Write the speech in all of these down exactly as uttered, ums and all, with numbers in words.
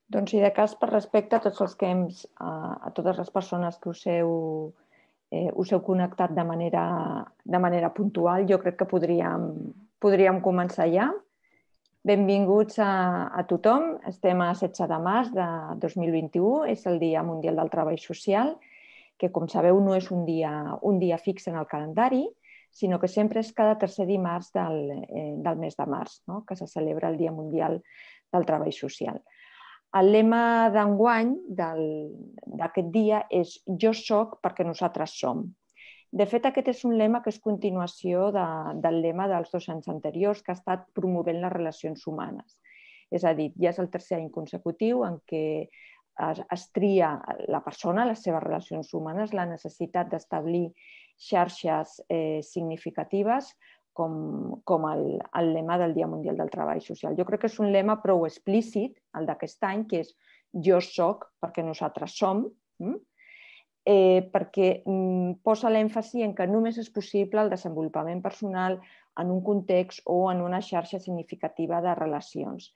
Doncs si de cas, per respecte a tots els que hem, a totes les persones que us heu, eh, us heu connectat de manera, de manera puntual, jo crec que podríem, podríem començar ja. Benvinguts a, a tothom. Estem a setze de març de dos mil vint-i-u, és el Dia Mundial del Treball Social, que com sabeu no és un dia, un dia fix en el calendari, sinó que sempre és cada tercer dimarts del, eh, del mes de març, no? Que se celebra el Dia Mundial del Treball Social. El lema d'enguany d'aquest dia és "Jo soc perquè nosaltres som". De fet, aquest és un lema que és continuació de, del lema dels dos anys anteriors, que ha estat promovent les relacions humanes. És a dir, ja és el tercer any consecutiu en què es, es tria la persona, les seves relacions humanes, la necessitat d'establir xarxes eh, significatives com, com el, el lema del Dia Mundial del Treball Social. Jo crec que és un lema prou explícit, el d'aquest any, que és "Jo soc perquè nosaltres som", eh, perquè mm, posa l'èmfasi en que només és possible el desenvolupament personal en un context o en una xarxa significativa de relacions.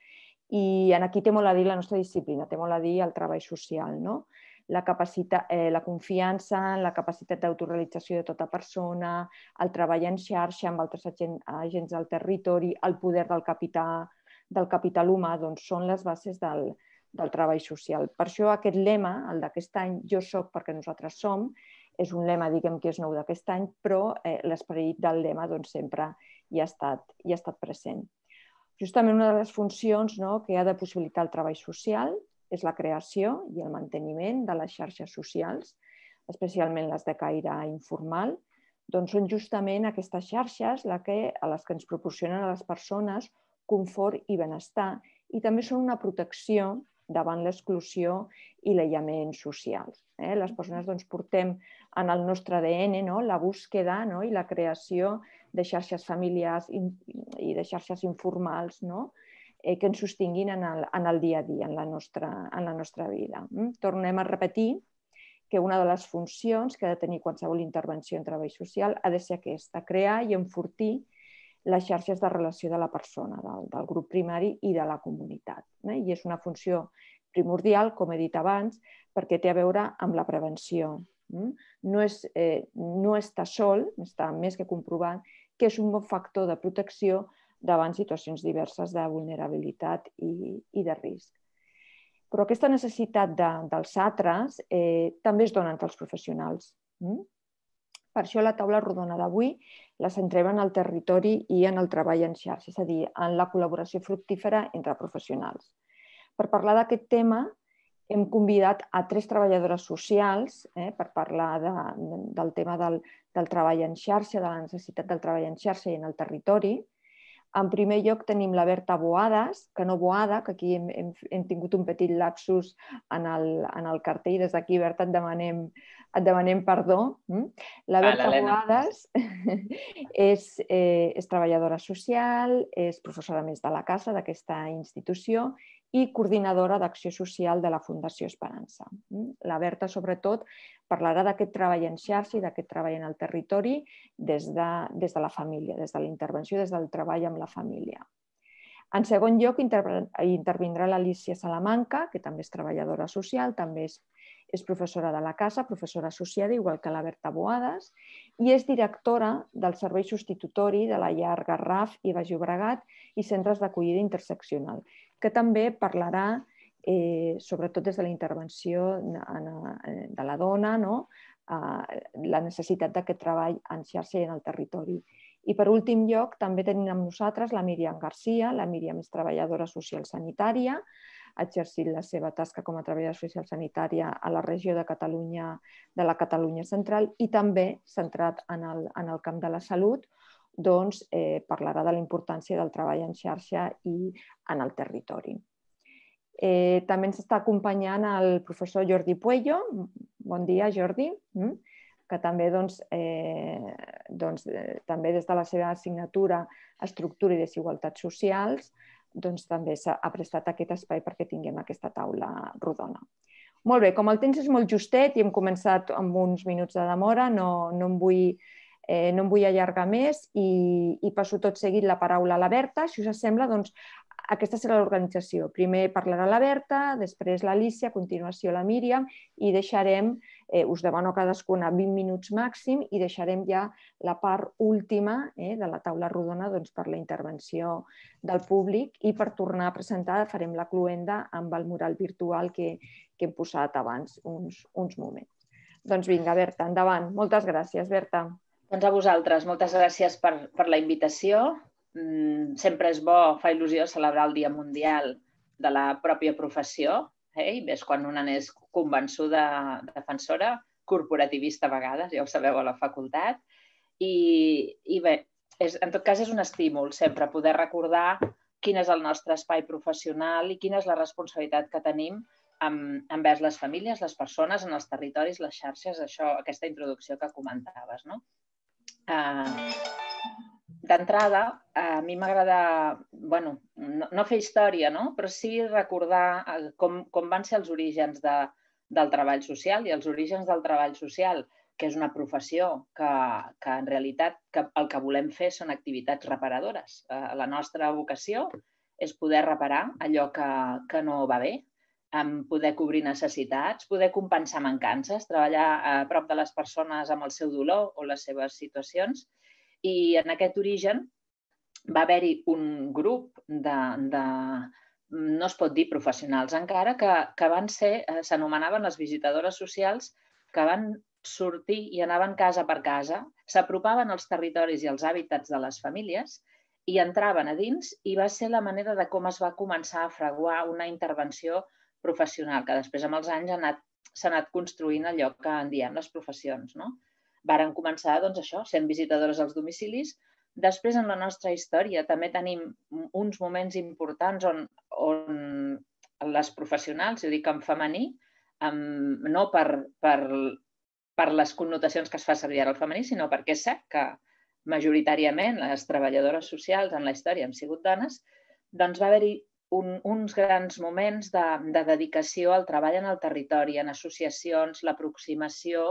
I aquí té molt a dir la nostra disciplina, té molt a dir el treball social, no? La, capacitat, eh, la confiança, la capacitat d'autorealització de tota persona, el treball en xarxa amb altres agents del territori, el poder del capital, del capital humà, doncs són les bases del, del treball social. Per això aquest lema, el d'aquest any, "Jo soc perquè nosaltres som", és un lema, diguem que és nou d'aquest any, però eh, l'esperit del lema doncs, sempre hi ha, estat, hi ha estat present. Justament una de les funcions, no, que ha de possibilitar el treball social és la creació i el manteniment de les xarxes socials, especialment les de caire informal. Doncs són justament aquestes xarxes les que, a les que ens proporcionen a les persones confort i benestar, i també són una protecció davant l'exclusió i l'aïllament social. Eh? Les persones doncs, portem en el nostre A D N, no? La búsqueda, no? I la creació de xarxes familiars i de xarxes informals, no? eh, que ens sostinguin en el, en el dia a dia, en la nostra, en la nostra vida. Mm? Tornem a repetir que una de les funcions que ha de tenir qualsevol intervenció en treball social ha de ser aquesta, crear i enfortir les xarxes de relació de la persona, del, del grup primari i de la comunitat. Eh? I és una funció primordial, com he dit abans, perquè té a veure amb la prevenció. No, és, eh, no està sol, està més que comprovat, que és un bon factor de protecció davant situacions diverses de vulnerabilitat i, i de risc. Però aquesta necessitat de, dels altres eh, també es dona entre els professionals. Mm? Per això la taula rodona d'avui la centrem en el territori i en el treball en xarxa, és a dir, en la col·laboració fructífera entre professionals. Per parlar d'aquest tema hem convidat a tres treballadores socials eh, per parlar de, del tema del, del treball en xarxa, de la necessitat del treball en xarxa i en el territori. En primer lloc tenim la Berta Boades, que no Boada, que aquí hem, hem, hem tingut un petit lapsus en el, en el cartell. Des d'aquí, Berta, et demanem, et demanem perdó. La Berta Boades és, eh, és treballadora social, és professora més de la casa d'aquesta institució i coordinadora d'acció social de la Fundació Esperança. La Berta, sobretot, parlarà d'aquest treball en xarxa i d'aquest treball en el territori des de, des de la família, des de la intervenció, des del treball amb la família. En segon lloc, intervindrà l'Alícia Salamanca, que també és treballadora social, també és, és professora de la casa, professora associada, igual que la Berta Boades, i és directora del servei substitutori de la llar Garraf i Baix Llobregat i centres d'acollida interseccional, que també parlarà, eh, sobretot des de la intervenció de la dona, no? eh, la necessitat d'aquest treball en xarxa i en el territori. I per últim lloc també tenim amb nosaltres la Míriam Garcia. La Míriam és treballadora social sanitària, ha exercit la seva tasca com a treballadora social sanitària a la regió de Catalunya, de la Catalunya central, i també centrat en el, en el camp de la salut, doncs eh, parlarà de la importància del treball en xarxa i en el territori. Eh, també ens està acompanyant el professor Jordi Puello. Bon dia, Jordi, que també, doncs, eh, doncs, eh, també des de la seva assignatura Estructura i Desigualtats Socials, doncs també ha prestat aquest espai perquè tinguem aquesta taula rodona. Molt bé, com el temps és molt justet i hem començat amb uns minuts de demora, no, no, em, vull, eh, no em vull allargar més i, i passo tot seguit la paraula a la Berta. Si us sembla, doncs, aquesta serà l'organització. Primer parlarà la Berta, després l'Alícia, a continuació la Míriam, i deixarem, eh, us demano a cadascuna vint minuts màxim, i deixarem ja la part última eh, de la taula rodona doncs, per la intervenció del públic, i per tornar a presentar farem la cloenda amb el mural virtual que, que hem posat abans uns, uns moments. Doncs vinga, Berta, endavant. Moltes gràcies, Berta. Doncs a vosaltres, moltes gràcies per, per la invitació. Mm, sempre és bo, fa il·lusió celebrar el Dia Mundial de la pròpia professió. Eh? I més quan una n'és convençuda defensora, corporativista a vegades, ja ho sabeu a la facultat. I, i bé, és, en tot cas és un estímul sempre poder recordar quin és el nostre espai professional i quina és la responsabilitat que tenim envers les famílies, les persones, en els territoris, les xarxes, això, aquesta introducció que comentaves, no? Uh, D'entrada, a mi m'agrada, bueno, no, no fer història, no? Però sí recordar com, com van ser els orígens de, del treball social, i els orígens del treball social, que és una professió que, que en realitat que el que volem fer són activitats reparadores. Uh, la nostra vocació és poder reparar allò que, que no va bé, amb poder cobrir necessitats, poder compensar mancances, treballar a prop de les persones amb el seu dolor o les seves situacions. I en aquest origen va haver-hi un grup de, de, no es pot dir professionals encara, que, que van ser, s'anomenaven les visitadores socials, que van sortir i anaven casa per casa, s'apropaven als territoris i als hàbitats de les famílies i entraven a dins, i va ser la manera de com es va començar a fraguar una intervenció professional, que després amb els anys s'ha anat, anat construint allò que en diem les professions. No? Varen començar doncs, això, sent visitadores als domicilis. Després, en la nostra història, també tenim uns moments importants on, on les professionals, jo dic en femení, amb, no per, per, per les connotacions que es fa servir ara al femení, sinó perquè és cert que majoritàriament les treballadores socials en la història han sigut dones, doncs va haver-hi Un, uns grans moments de, de dedicació al treball en el territori, en associacions, l'aproximació,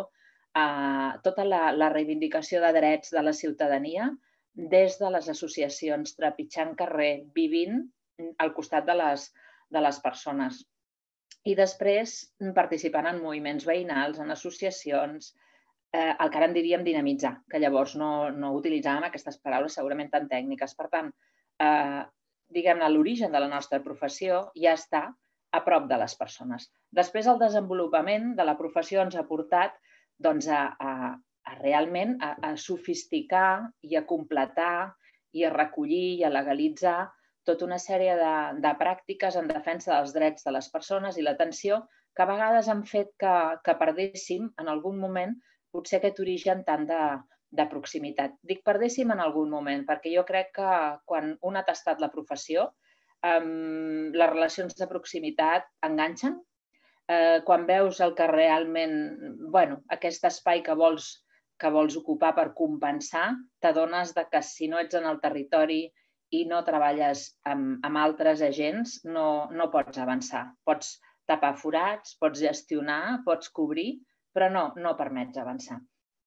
a tota la, la reivindicació de drets de la ciutadania des de les associacions, trepitjant carrer, vivint al costat de les, de les persones. I després participant en moviments veïnals, en associacions, eh, el que ara en diríem dinamitzar, que llavors no, no utilitzàvem aquestes paraules segurament tan tècniques. Per tant, eh, diguem-ne, l'origen de la nostra professió ja està a prop de les persones. Després, el desenvolupament de la professió ens ha portat doncs, a, a, a realment a, a sofisticar i a completar i a recollir i a legalitzar tota una sèrie de, de pràctiques en defensa dels drets de les persones i l'atenció que a vegades han fet que, que perdéssim en algun moment potser aquest origen tant de, de proximitat. Dic perdéssim en algun moment, perquè jo crec que quan un ha tastat la professió, eh, les relacions de proximitat enganxen. Eh, quan veus el que realment, bueno, aquest espai que vols, que vols ocupar per compensar, t'adones que si no ets en el territori i no treballes amb, amb altres agents, no, no pots avançar. Pots tapar forats, pots gestionar, pots cobrir, però no, no permets avançar.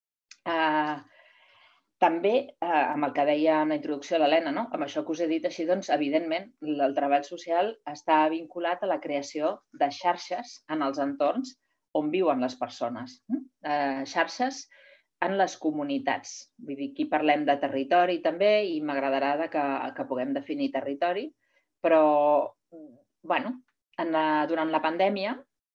Uh, també, uh, amb el que deia en la introducció de l'Helena, no? Amb això que us he dit així, doncs, evidentment, el treball social està vinculat a la creació de xarxes en els entorns on viuen les persones. Uh, xarxes en les comunitats. Vull dir, aquí parlem de territori també i m'agradarà que, que puguem definir territori, però, bueno, en la, durant la pandèmia,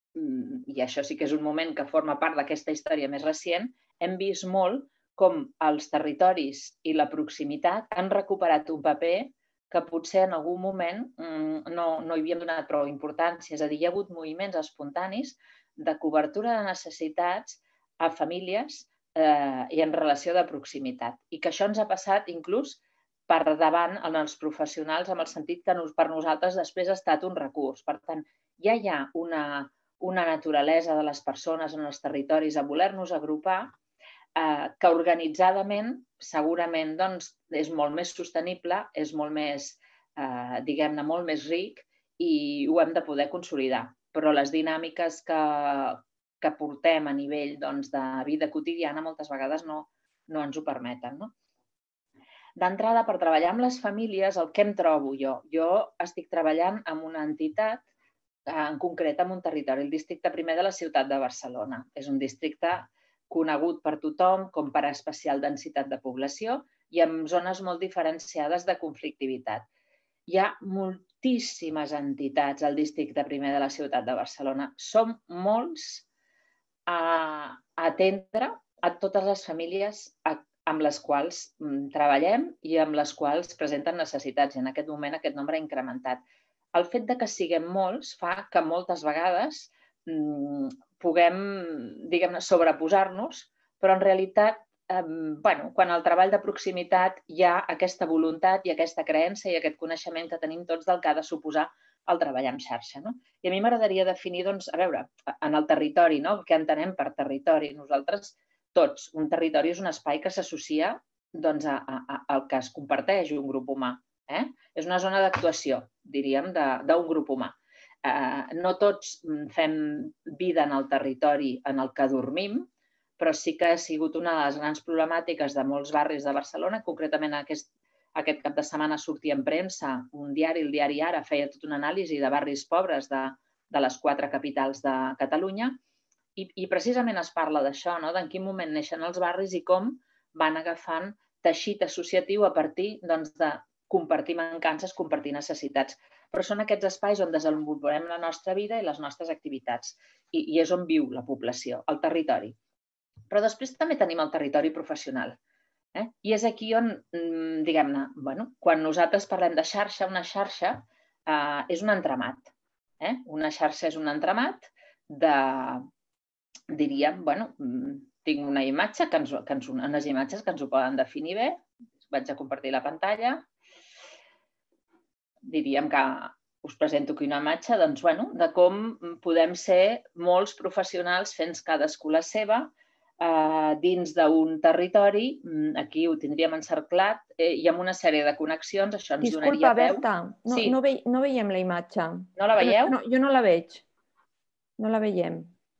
i això sí que és un moment que forma part d'aquesta història més recent, hem vist molt com els territoris i la proximitat han recuperat un paper que potser en algun moment no, no hi havíem donat prou importància. És a dir, hi ha hagut moviments espontanis de cobertura de necessitats a famílies eh, i en relació de proximitat. I que això ens ha passat inclús per davant en els professionals, en el sentit que per nosaltres després ha estat un recurs. Per tant, ja hi ha una... una naturalesa de les persones en els territoris a voler-nos agrupar, eh, que organitzadament segurament doncs, és molt més sostenible, és molt més, eh, diguem-ne, molt més ric i ho hem de poder consolidar. Però les dinàmiques que, que portem a nivell doncs, de vida quotidiana moltes vegades no, no ens ho permeten. No? D'entrada, per treballar amb les famílies, el que em trobo jo? Jo estic treballant amb una entitat, en concret amb un territori, el districte primer de la ciutat de Barcelona. És un districte conegut per tothom com per especial densitat de població i amb zones molt diferenciades de conflictivitat. Hi ha moltíssimes entitats al districte primer de la ciutat de Barcelona. Som molts a atendre a totes les famílies amb les quals treballem i amb les quals presenten necessitats. I en aquest moment aquest nombre ha incrementat. El fet que siguem molts fa que moltes vegades puguem, diguem-ne, sobreposar-nos, però en realitat, quan al treball de proximitat hi ha aquesta voluntat i aquesta creença i aquest coneixement que tenim tots del que ha de suposar el treball en xarxa. I a mi m'agradaria definir, doncs, a veure, en el territori, què entenem per territori? Nosaltres, tots, un territori és un espai que s'associa al que es comparteix un grup humà. És una zona d'actuació, diríem, d'un grup humà. No tots fem vida en el territori en el que dormim, però sí que ha sigut una de les grans problemàtiques de molts barris de Barcelona. Concretament, aquest cap de setmana sortia en premsa un diari, el diari Ara, feia tota una anàlisi de barris pobres de les quatre capitals de Catalunya i precisament es parla d'això, d'en quin moment neixen els barris i com van agafant teixit associatiu a partir de compartir mancances, compartir necessitats. Però són aquests espais on desenvolupem la nostra vida i les nostres activitats i és on viu la població, el territori. Però després també tenim el territori professional. I és aquí on, diguem-ne, quan nosaltres parlem de xarxa, una xarxa és un entramat. Una xarxa és un entramat de, diríem, bueno, tinc una imatge, unes imatges que ens ho poden definir bé. Vaig a compartir la pantalla. Diríem que us presento aquí una imatge de com podem ser molts professionals fent cadascú la seva dins d'un territori, aquí ho tindríem encerclat, i amb una sèrie de connexions, això ens donaria peu... Disculpa, Berta, no veiem la imatge. No la veieu? Jo no la veig. No la veiem.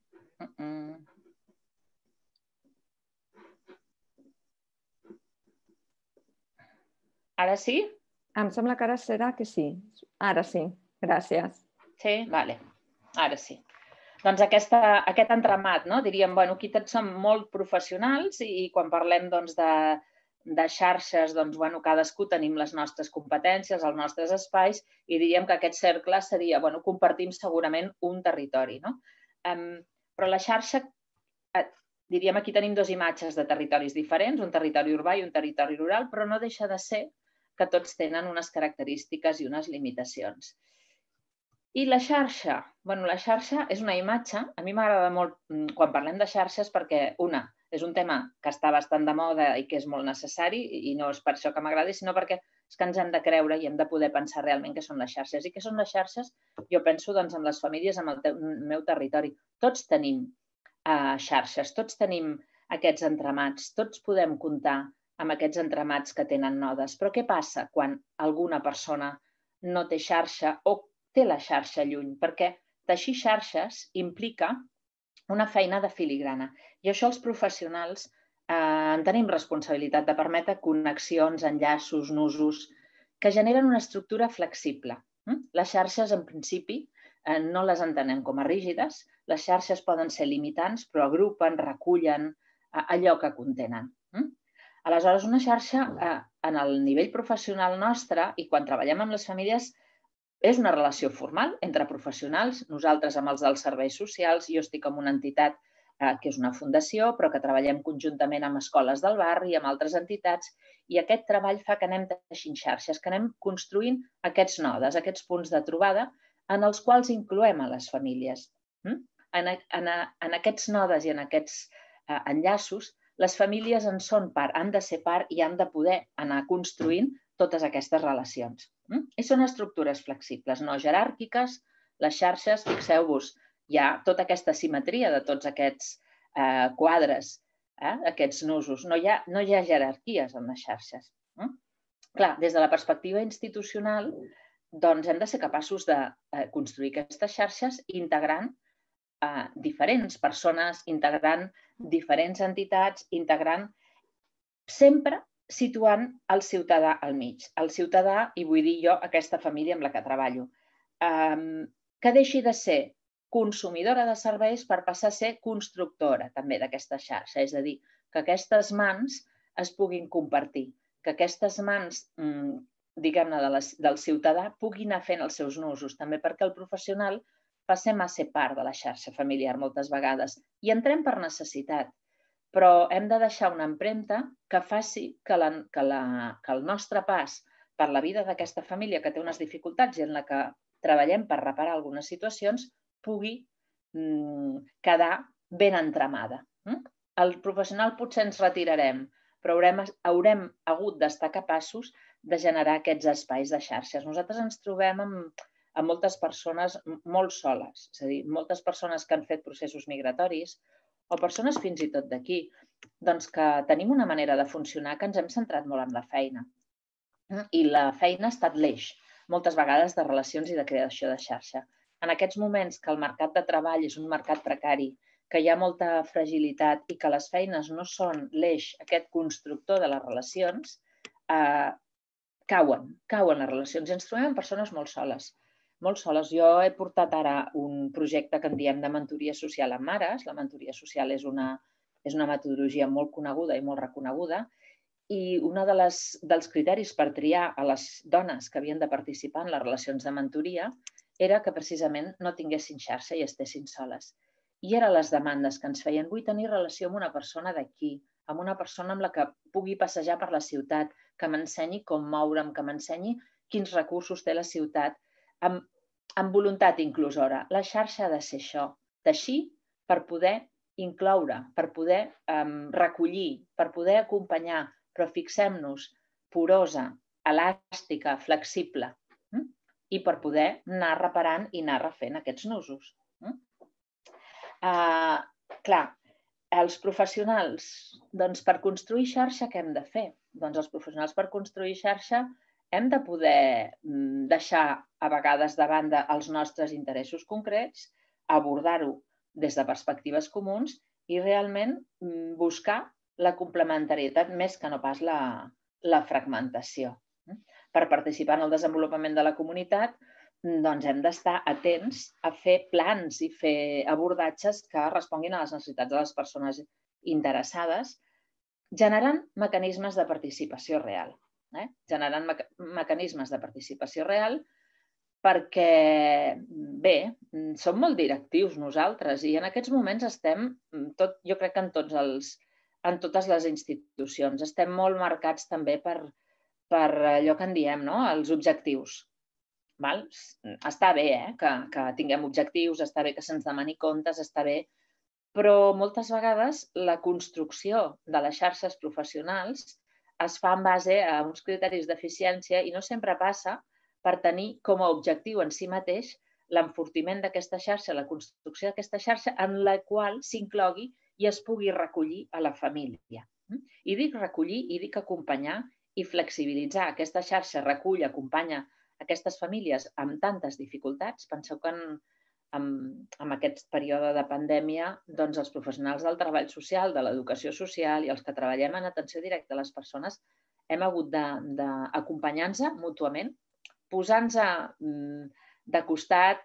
Ara sí? Em sembla que ara serà que sí. Ara sí, gràcies. Sí? Vale, ara sí. Doncs aquest entramat, diríem, aquí tots som molt professionals i quan parlem de xarxes, cadascú tenim les nostres competències, els nostres espais i diríem que aquest cercle seria, compartim segurament un territori. Però la xarxa, diríem, aquí tenim dues imatges de territoris diferents, un territori urbà i un territori rural, però no deixa de ser que tots tenen unes característiques i unes limitacions. I la xarxa? Bé, la xarxa és una imatge. A mi m'agrada molt quan parlem de xarxes perquè, una, és un tema que està bastant de moda i que és molt necessari i no és per això que m'agradi, sinó perquè és que ens hem de creure i hem de poder pensar realment què són les xarxes. I què són les xarxes? Jo penso en les famílies, en el meu territori. Tots tenim xarxes, tots tenim aquests entramats, tots podem comptar amb aquests entramats que tenen nodes. Però què passa quan alguna persona no té xarxa o té la xarxa lluny? Perquè teixir xarxes implica una feina de filigrana. I això els professionals en tenim responsabilitat de permetre connexions, enllaços, nusos, que generen una estructura flexible. Les xarxes, en principi, no les entenem com a rígides. Les xarxes poden ser limitants, però agrupen, recullen allò que contenen. Aleshores, una xarxa, en el nivell professional nostre, i quan treballem amb les famílies, és una relació formal entre professionals, nosaltres amb els dels serveis socials, jo estic en una entitat que és una fundació, però que treballem conjuntament amb escoles del barri i amb altres entitats, i aquest treball fa que anem teixint xarxes, que anem construint aquests nodes, aquests punts de trobada en els quals incloem a les famílies. En aquests nodes i en aquests enllaços, les famílies en són part, han de ser part i han de poder anar construint totes aquestes relacions. I són estructures flexibles, no jeràrquiques. Les xarxes, fixeu-vos, hi ha tota aquesta simetria de tots aquests quadres, aquests nusos. No hi ha jerarquies en les xarxes. Clar, des de la perspectiva institucional, doncs hem de ser capaços de construir aquestes xarxes integrant diferents persones, integrant diferents entitats, integrant sempre situant el ciutadà al mig. El ciutadà, i vull dir jo, aquesta família amb la que treballo, que deixi de ser consumidora de serveis per passar a ser constructora també d'aquesta xarxa. És a dir, que aquestes mans es puguin compartir, que aquestes mans, diguem-ne, del ciutadà puguin anar fent els seus nusos, també perquè el professional passem a ser part de la xarxa familiar moltes vegades i entrem per necessitat, però hem de deixar una empremta que faci que el nostre pas per la vida d'aquesta família que té unes dificultats i en la que treballem per reparar algunes situacions pugui quedar ben entramada. El professional potser ens retirarem, però haurem hagut d'estar capaços de generar aquests espais de xarxes. Nosaltres ens trobem amb amb moltes persones molt soles, és a dir, moltes persones que han fet processos migratoris o persones fins i tot d'aquí, doncs que tenim una manera de funcionar que ens hem centrat molt en la feina. I la feina ha estat l'eix, moltes vegades, de relacions i de creació de xarxa. En aquests moments que el mercat de treball és un mercat precari, que hi ha molta fragilitat i que les feines no són l'eix, aquest constructor de les relacions, cauen, cauen les relacions i ens trobem amb persones molt soles. Molt soles. Jo he portat ara un projecte que en diem de mentoria social amb mares. La mentoria social és una metodologia molt coneguda i molt reconeguda i un dels criteris per triar a les dones que havien de participar en les relacions de mentoria era que precisament no tinguessin xarxa i estessin soles. I eren les demandes que ens feien. Vull tenir relació amb una persona d'aquí, amb una persona amb la que pugui passejar per la ciutat, que m'ensenyi com moure'm, que m'ensenyi quins recursos té la ciutat, amb voluntat inclusora. La xarxa ha de ser això, teixir per poder incloure, per poder recollir, per poder acompanyar, però fixem-nos, porosa, elàstica, flexible, i per poder anar reparant i anar refent aquests nusos. Clar, els professionals, doncs per construir xarxa què hem de fer? Doncs els professionals per construir xarxa hem de poder deixar a vegades de banda els nostres interessos concrets, abordar-ho des de perspectives comuns i realment buscar la complementarietat més que no pas la fragmentació. Per participar en el desenvolupament de la comunitat hem d'estar atents a fer plans i fer abordatges que responguin a les necessitats de les persones interessades, generant mecanismes de participació real. generant mecanismes de participació real perquè, bé, som molt directius nosaltres i en aquests moments estem, jo crec que en totes les institucions, estem molt marcats també per allò que en diem, els objectius. Està bé que tinguem objectius, està bé que se'ns demani comptes, està bé, però moltes vegades la construcció de les xarxes professionals es fa en base a uns criteris d'eficiència i no sempre passa per tenir com a objectiu en si mateix l'enfortiment d'aquesta xarxa, la construcció d'aquesta xarxa en la qual s'inclogui i es pugui recollir a la família. I dic recollir i dic acompanyar i flexibilitzar. Aquesta xarxa recull, acompanya aquestes famílies amb tantes dificultats. Penseu que en aquest període de pandèmia els professionals del treball social, de l'educació social i els que treballem en atenció directa a les persones hem hagut d'acompanyar-nos mútuament, posar-nos de costat,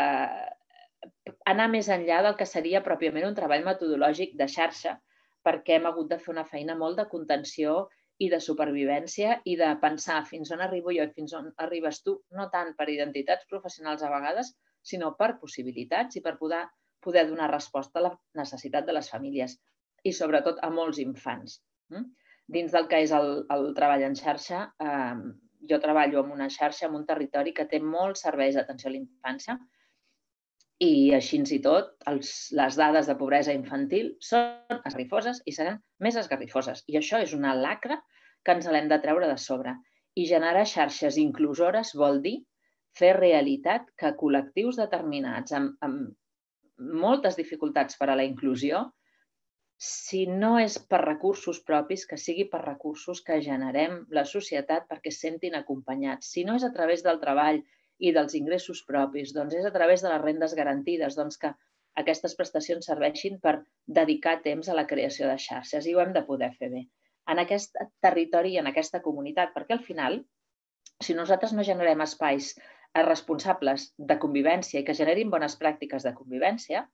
anar més enllà del que seria pròpiament un treball metodològic de xarxa, perquè hem hagut de fer una feina molt de contenció i de supervivència i de pensar fins on arribo jo i fins on arribes tu, no tant per identitats professionals a vegades, sinó per possibilitats i per poder donar resposta a la necessitat de les famílies i sobretot a molts infants. Dins del que és el treball en xarxa, jo treballo en una xarxa, en un territori que té molts serveis d'atenció a la infància i així i tot les dades de pobresa infantil són esgarrifoses i seran més esgarrifoses. I això és una lacra que ens l'hem de treure de sobre. I generar xarxes inclusores vol dir fer realitat que col·lectius determinats amb moltes dificultats per a la inclusió, si no és per recursos propis, que sigui per recursos que generem la societat perquè es sentin acompanyats. Si no és a través del treball i dels ingressos propis, doncs és a través de les rendes garantides, doncs que aquestes prestacions serveixin per dedicar temps a la creació de xarxes i ho hem de poder fer bé. en aquest territori i en aquesta comunitat, perquè al final, si nosaltres no generem espais responsables de convivència i que generin bones pràctiques de convivència,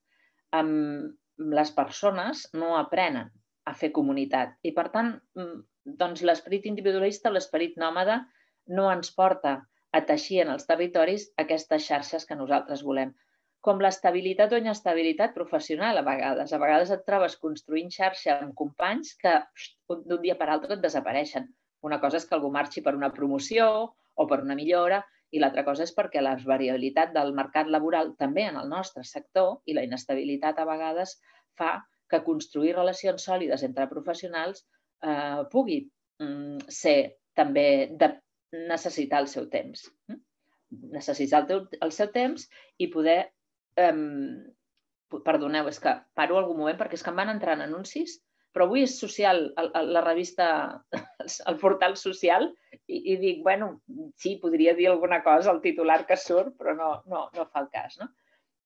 les persones no aprenen a fer comunitat. I, per tant, doncs l'esperit individualista o l'esperit nòmada no ens porta a teixir en els territoris aquestes xarxes que nosaltres volem. Com l'estabilitat o inestabilitat professional, a vegades. A vegades et trobes construint xarxa amb companys que d'un dia per altre et desapareixen. Una cosa és que algú marxi per una promoció o per una millora i l'altra cosa és perquè la variabilitat del mercat laboral també en el nostre sector i la inestabilitat a vegades fa que construir relacions sòlides entre professionals eh, pugui mm, ser també de necessitar el seu temps. Necessitar el, teu, el seu temps i poder... Um, perdoneu, és que paro algun moment perquè és que em van entrant anuncis, però avui és social, la revista, el portal social, i, i dic, bueno, sí, podria dir alguna cosa al titular que surt, però no, no, no fa el cas. No?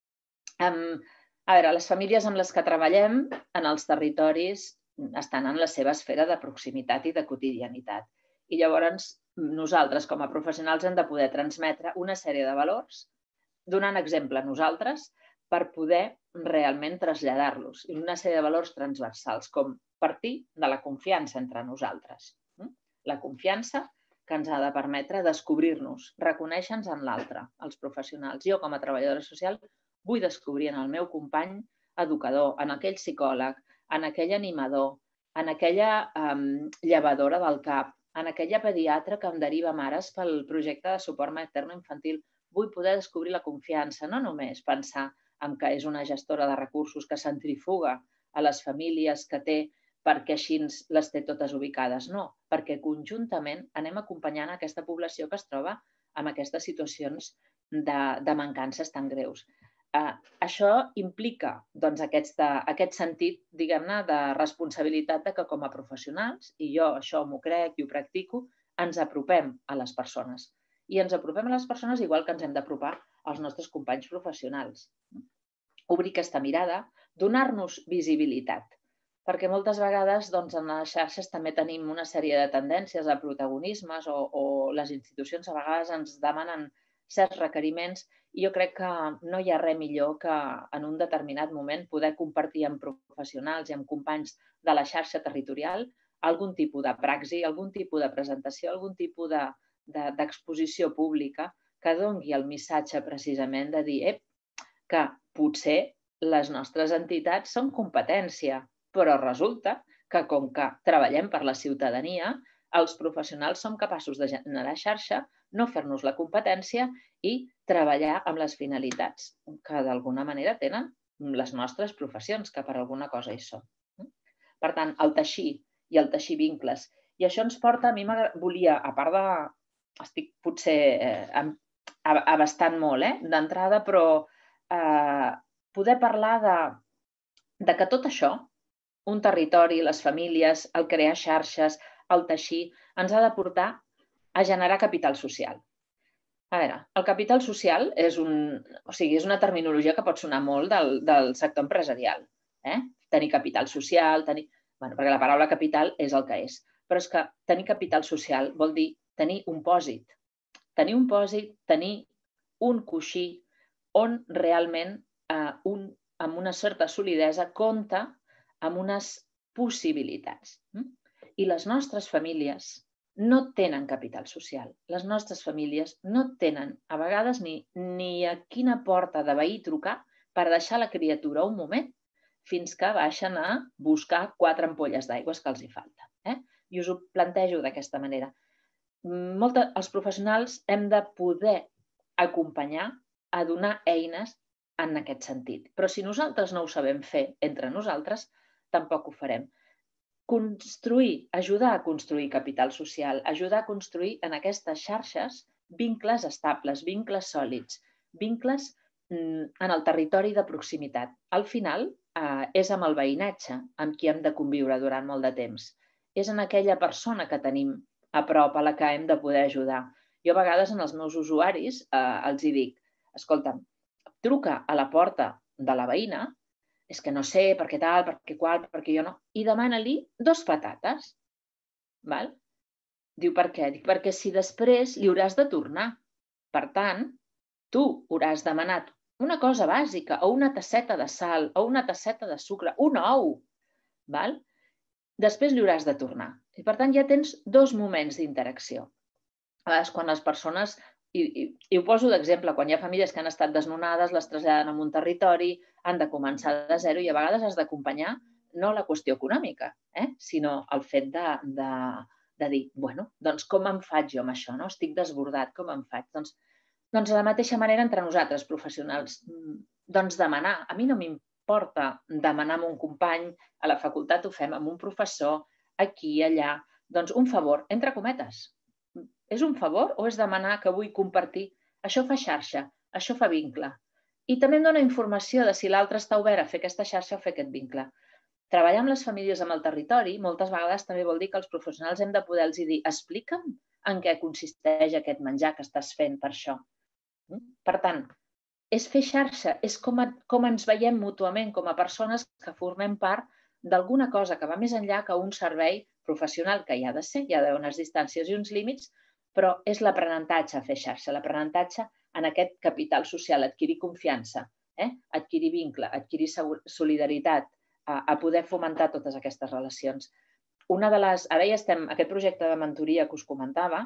Um, a veure, les famílies amb les que treballem en els territoris estan en la seva esfera de proximitat i de quotidianitat. I llavors nosaltres, com a professionals, hem de poder transmetre una sèrie de valors, donant exemple a nosaltres, per poder realment traslladar-los. I una sèrie de valors transversals, com partir de la confiança entre nosaltres. La confiança que ens ha de permetre descobrir-nos, reconèixer-nos en l'altre, els professionals. Jo, com a treballadora social, vull descobrir en el meu company educador, en aquell psicòleg, en aquell animador, en aquella um, llevadora del cap, en aquella pediatra que em deriva mares pel projecte de suport materno-infantil. Vull poder descobrir la confiança, no només pensar en que és una gestora de recursos que centrifuga a les famílies que té perquè així les té totes ubicades. No, perquè conjuntament anem acompanyant aquesta població que es troba en aquestes situacions de, de mancances tan greus. Uh, això implica doncs, aquesta, aquest sentit, diguem-ne, de responsabilitat de que com a professionals, i jo això m'ho crec i ho practico, ens apropem a les persones. I ens apropem a les persones igual que ens hem d'apropar als nostres companys professionals. Obrir aquesta mirada, donar-nos visibilitat, perquè moltes vegades doncs, en les xarxes també tenim una sèrie de tendències a protagonismes o, o les institucions a vegades ens demanen certs requeriments i jo crec que no hi ha res millor que en un determinat moment poder compartir amb professionals i amb companys de la xarxa territorial algun tipus de praxi, algun tipus de presentació, algun tipus de d'exposició pública que doni el missatge precisament de dir eh, que potser les nostres entitats són competència, però resulta que com que treballem per la ciutadania, els professionals som capaços de generar xarxa, no fer-nos la competència i treballar amb les finalitats que d'alguna manera tenen les nostres professions, que per alguna cosa hi són. Per tant, el teixir i el teixir vincles. I això ens porta, a mi volia, a part de... Estic potser eh, abastant molt, eh, d'entrada, però eh, poder parlar de, de que tot això, un territori, les famílies, el crear xarxes, el teixir, ens ha de portar a generar capital social. A veure, el capital social és, un, o sigui, és una terminologia que pot sonar molt del, del sector empresarial. Eh? Tenir capital social, tenir... Bueno, perquè la paraula capital és el que és. Però és que tenir capital social vol dir tenir un pòsit. Tenir un pòsit, tenir un coixí on realment eh, un, amb una certa solidesa compta amb unes possibilitats. I les nostres famílies no tenen capital social. Les nostres famílies no tenen a vegades ni, ni a quina porta de veí trucar per deixar la criatura un moment fins que baixen a buscar quatre ampolles d'aigües que els hi falten. Eh? I us ho plantejo d'aquesta manera. Molt, els professionals hem de poder acompanyar a donar eines en aquest sentit. Però si nosaltres no ho sabem fer entre nosaltres, tampoc ho farem. Construir, ajudar a construir capital social, ajudar a construir en aquestes xarxes vincles estables, vincles sòlids, vincles en el territori de proximitat. Al final, eh, és amb el veïnatge amb qui hem de conviure durant molt de temps. És en aquella persona que tenim a prop a la que hem de poder ajudar. Jo a vegades en els meus usuaris eh, els hi dic, escolta'm, truca a la porta de la veïna, és que no sé per què tal, per què qual, perquè jo no, i demana-li dos patates. Diu, per què? Dic, perquè si després li hauràs de tornar. Per tant, tu hauràs demanat una cosa bàsica, o una tasseta de sal, o una tasseta de sucre, un ou. Després li hauràs de tornar. I per tant ja tens dos moments d'interacció. A vegades quan les persones, i ho poso d'exemple, quan hi ha famílies que han estat desnonades, les traslladen a un territori, han de començar de zero i a vegades has d'acompanyar no la qüestió econòmica, sinó el fet de dir, bueno, doncs com em faig jo amb això? Estic desbordat, com em faig? Doncs de la mateixa manera entre nosaltres, professionals, doncs demanar. A mi no m'importa demanar a un company, a la facultat ho fem, amb un professor, aquí, allà, doncs un favor, entre cometes. És un favor o és demanar que vull compartir? Això fa xarxa, això fa vincle. I també em dona informació de si l'altre està obert a fer aquesta xarxa o fer aquest vincle. Treballar amb les famílies amb el territori moltes vegades també vol dir que els professionals hem de poder-los dir explica'm en què consisteix aquest menjar que estàs fent per això. Per tant, és fer xarxa, és com ens veiem mútuament com a persones que formem part d'alguna cosa que va més enllà que un servei professional que hi ha de ser, hi ha d'haver unes distàncies i uns límits, però és l'aprenentatge a fer xarxa, l'aprenentatge en aquest capital social, adquirir confiança, adquirir vincle, adquirir solidaritat, a poder fomentar totes aquestes relacions. Una de les... Ara ja estem... Aquest projecte de mentoria que us comentava,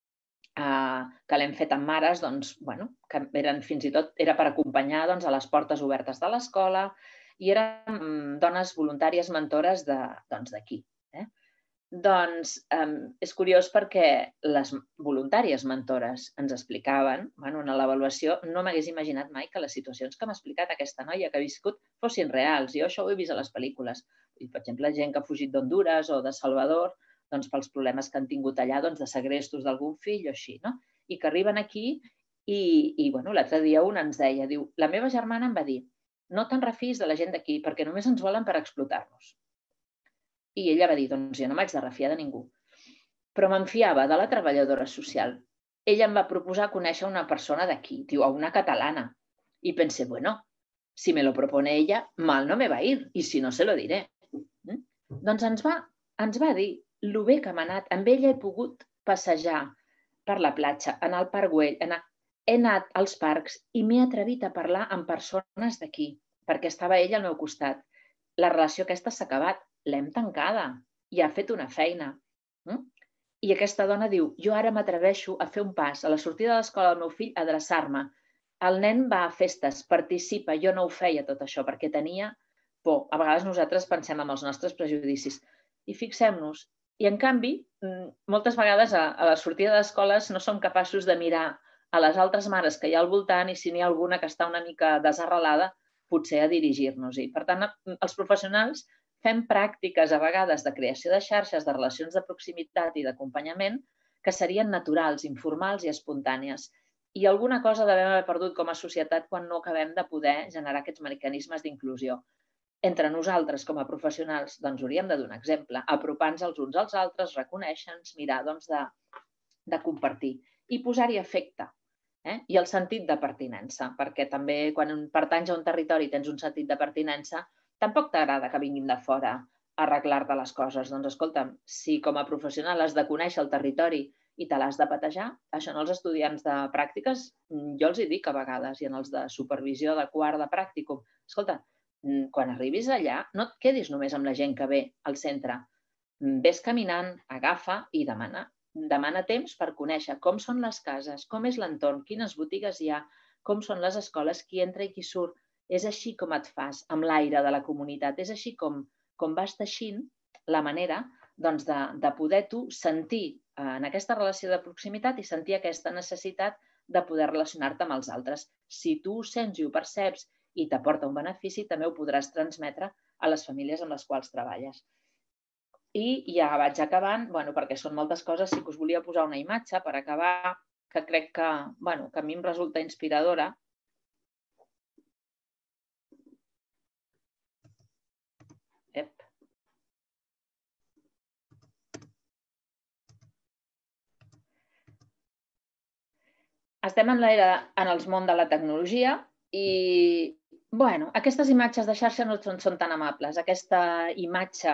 que l'hem fet amb mares, doncs, bueno, que eren fins i tot... Era per acompanyar a les portes obertes de l'escola i eren dones voluntàries mentores d'aquí. Doncs és curiós perquè les voluntàries mentores ens explicaven, en l'avaluació, no m'hagués imaginat mai que les situacions que m'ha explicat aquesta noia que ha viscut fossin reals. Jo això ho he vist a les pel·lícules. Per exemple, gent que ha fugit d'Honduras o de Salvador pels problemes que han tingut allà de segrestos d'algun fill o així, i que arriben aquí i l'altre dia un ens deia, diu, la meva germana em va dir, no te'n refis de la gent d'aquí perquè només ens volen per explotar-nos. I ella va dir, doncs jo no m'haig de refiar de ningú. Però me'n fiava de la treballadora social. Ella em va proposar conèixer una persona d'aquí, diu, una catalana. I pensé, bueno, si me lo propone ella, mal no me va a ir, i si no se lo diré. Doncs ens va dir lo bé que m'ha anat. Amb ella he pogut passejar per la platja, anar al Parc Güell, he anat als parcs i m'he atrevit a parlar amb persones d'aquí, perquè estava ella al meu costat. La relació aquesta s'ha acabat. L'hem tancada i ha fet una feina. I aquesta dona diu, jo ara m'atreveixo a fer un pas a la sortida de l'escola del meu fill, a adreçar-me. El nen va a festes, participa, jo no ho feia tot això perquè tenia por. A vegades nosaltres pensem en els nostres prejudicis i fixem-nos. I en canvi, moltes vegades a la sortida d'escoles no som capaços de mirar a les altres mares que hi ha al voltant i si n'hi ha alguna que està una mica desarrelada, potser a dirigir-nos-hi. Per tant, els professionals fem pràctiques a vegades de creació de xarxes, de relacions de proximitat i d'acompanyament que serien naturals, informals i espontànies. I alguna cosa devem haver perdut com a societat quan no acabem de poder generar aquests mecanismes d'inclusió. Entre nosaltres, com a professionals, doncs hauríem de donar exemple, apropar-nos els uns als altres, reconèixer-nos, mirar de compartir i posar-hi afecte i el sentit de pertinença, perquè també quan pertanys a un territori i tens un sentit de pertinença, tampoc t'agrada que vinguin de fora a arreglar-te les coses. Doncs escolta'm, si com a professional has de conèixer el territori i te l'has de patejar, això en els estudiants de pràctiques jo els hi dic a vegades i en els de supervisió de quart de pràcticum. Escolta, quan arribis allà no et quedis només amb la gent que ve al centre. Ves caminant, agafa i demana. Demana temps per conèixer com són les cases, com és l'entorn, quines botigues hi ha, com són les escoles, qui entra i qui surt. És així com et fas amb l'aire de la comunitat, és així com vas teixint la manera de poder tu sentir en aquesta relació de proximitat i sentir aquesta necessitat de poder relacionar-te amb els altres. Si tu ho sents i ho perceps i t'aporta un benefici, també ho podràs transmetre a les famílies amb les quals treballes. I ja vaig acabant, perquè són moltes coses, sí que us volia posar una imatge per acabar, que crec que a mi em resulta inspiradora. Estem en l'era, en el món de la tecnologia i, bueno, aquestes imatges de xarxa no són tan amables. Aquesta imatge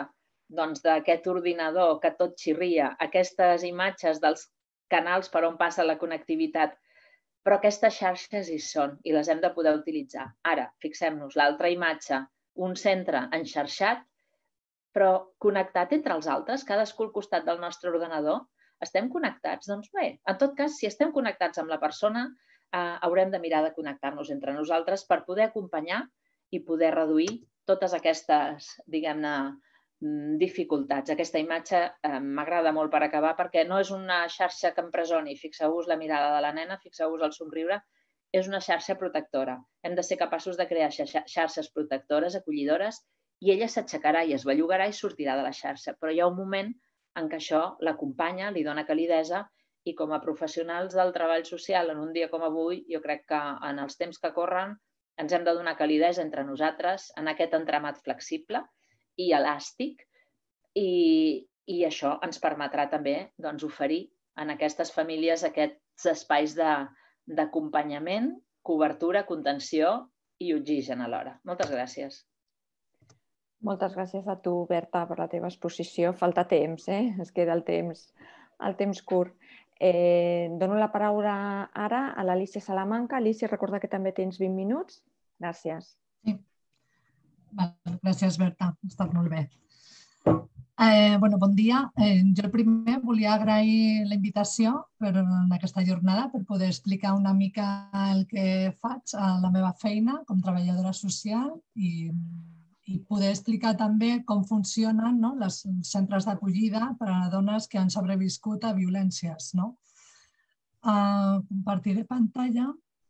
d'aquest ordinador que tot xirria, aquestes imatges dels canals per on passa la connectivitat, però aquestes xarxes hi són i les hem de poder utilitzar. Ara, fixem-nos, l'altra imatge, un centre enxarxat, però connectat entre els altres, cadascú al costat del nostre ordenador. Estem connectats? Doncs bé, en tot cas, si estem connectats amb la persona, haurem de mirar de connectar-nos entre nosaltres per poder acompanyar i poder reduir totes aquestes, diguem-ne, dificultats. Aquesta imatge m'agrada molt per acabar perquè no és una xarxa que empresoni. Fixeu-vos la mirada de la nena, fixeu-vos el somriure. És una xarxa protectora. Hem de ser capaços de crear xarxes protectores, acollidores, i ella s'aixecarà i es bellugarà i sortirà de la xarxa. Però hi ha un moment en què això l'acompanya, li dona calidesa, i com a professionals del treball social en un dia com avui, jo crec que en els temps que corren ens hem de donar calidesa entre nosaltres en aquest entramat flexible i elàstic, i això ens permetrà també oferir en aquestes famílies aquests espais d'acompanyament, cobertura, contenció i oxigen alhora. Moltes gràcies. Moltes gràcies a tu, Berta, per la teva exposició. Falta temps, eh? Es queda el temps, el temps curt. Eh, dono la paraula ara a l'Alícia Salamanca. Alícia, recorda que també tens vint minuts. Gràcies. Sí. Gràcies, Berta. Ha estat molt bé. Eh, bueno, bon dia. Eh, jo primer volia agrair la invitació per en aquesta jornada per poder explicar una mica el que faig a la meva feina com treballadora social i, i poder explicar també com funcionen, no, els centres d'acollida per a dones que han sobreviscut a violències. No? Uh, compartiré pantalla.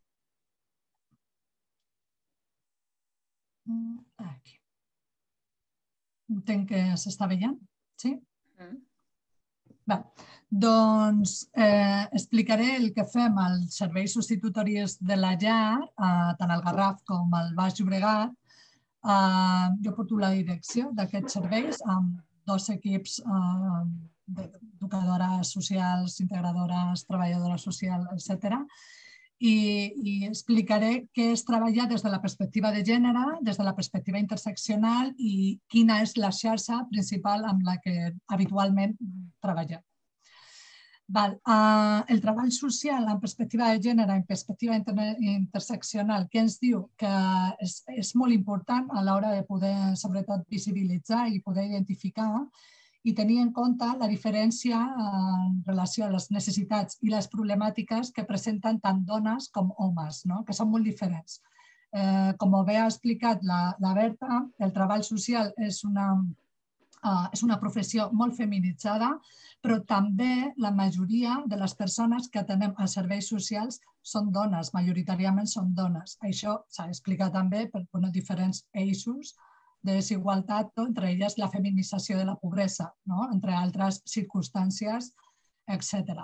Aquí. Entenc que s'està veient, sí? Mm. Bé, doncs eh, explicaré el que fem als serveis substitutoris de la llar, eh, tant al Garraf com al Baix Llobregat. Eh, jo porto la direcció d'aquests serveis amb dos equips eh, d'educadores socials, integradores, treballadores socials, etcètera. I, i explicaré què és treballar des de la perspectiva de gènere, des de la perspectiva interseccional i quina és la xarxa principal amb la que habitualment treballem. Val. Uh, el treball social en perspectiva de gènere, en perspectiva inter interseccional, què ens diu? Que és, és molt important a l'hora de poder, sobretot, visibilitzar i poder identificar i tenir en compte la diferència en relació a les necessitats i les problemàtiques que presenten tant dones com homes, no? Que són molt diferents. Eh, com bé ha explicat la, la Berta, el treball social és una, uh, és una professió molt feminitzada, però també la majoria de les persones que atenem als serveis socials són dones, majoritàriament són dones. Això s'ha d'explicar també per bueno, diferents eixos de desigualtat, entre elles la feminització de la pobresa, no? Entre altres circumstàncies, etcètera.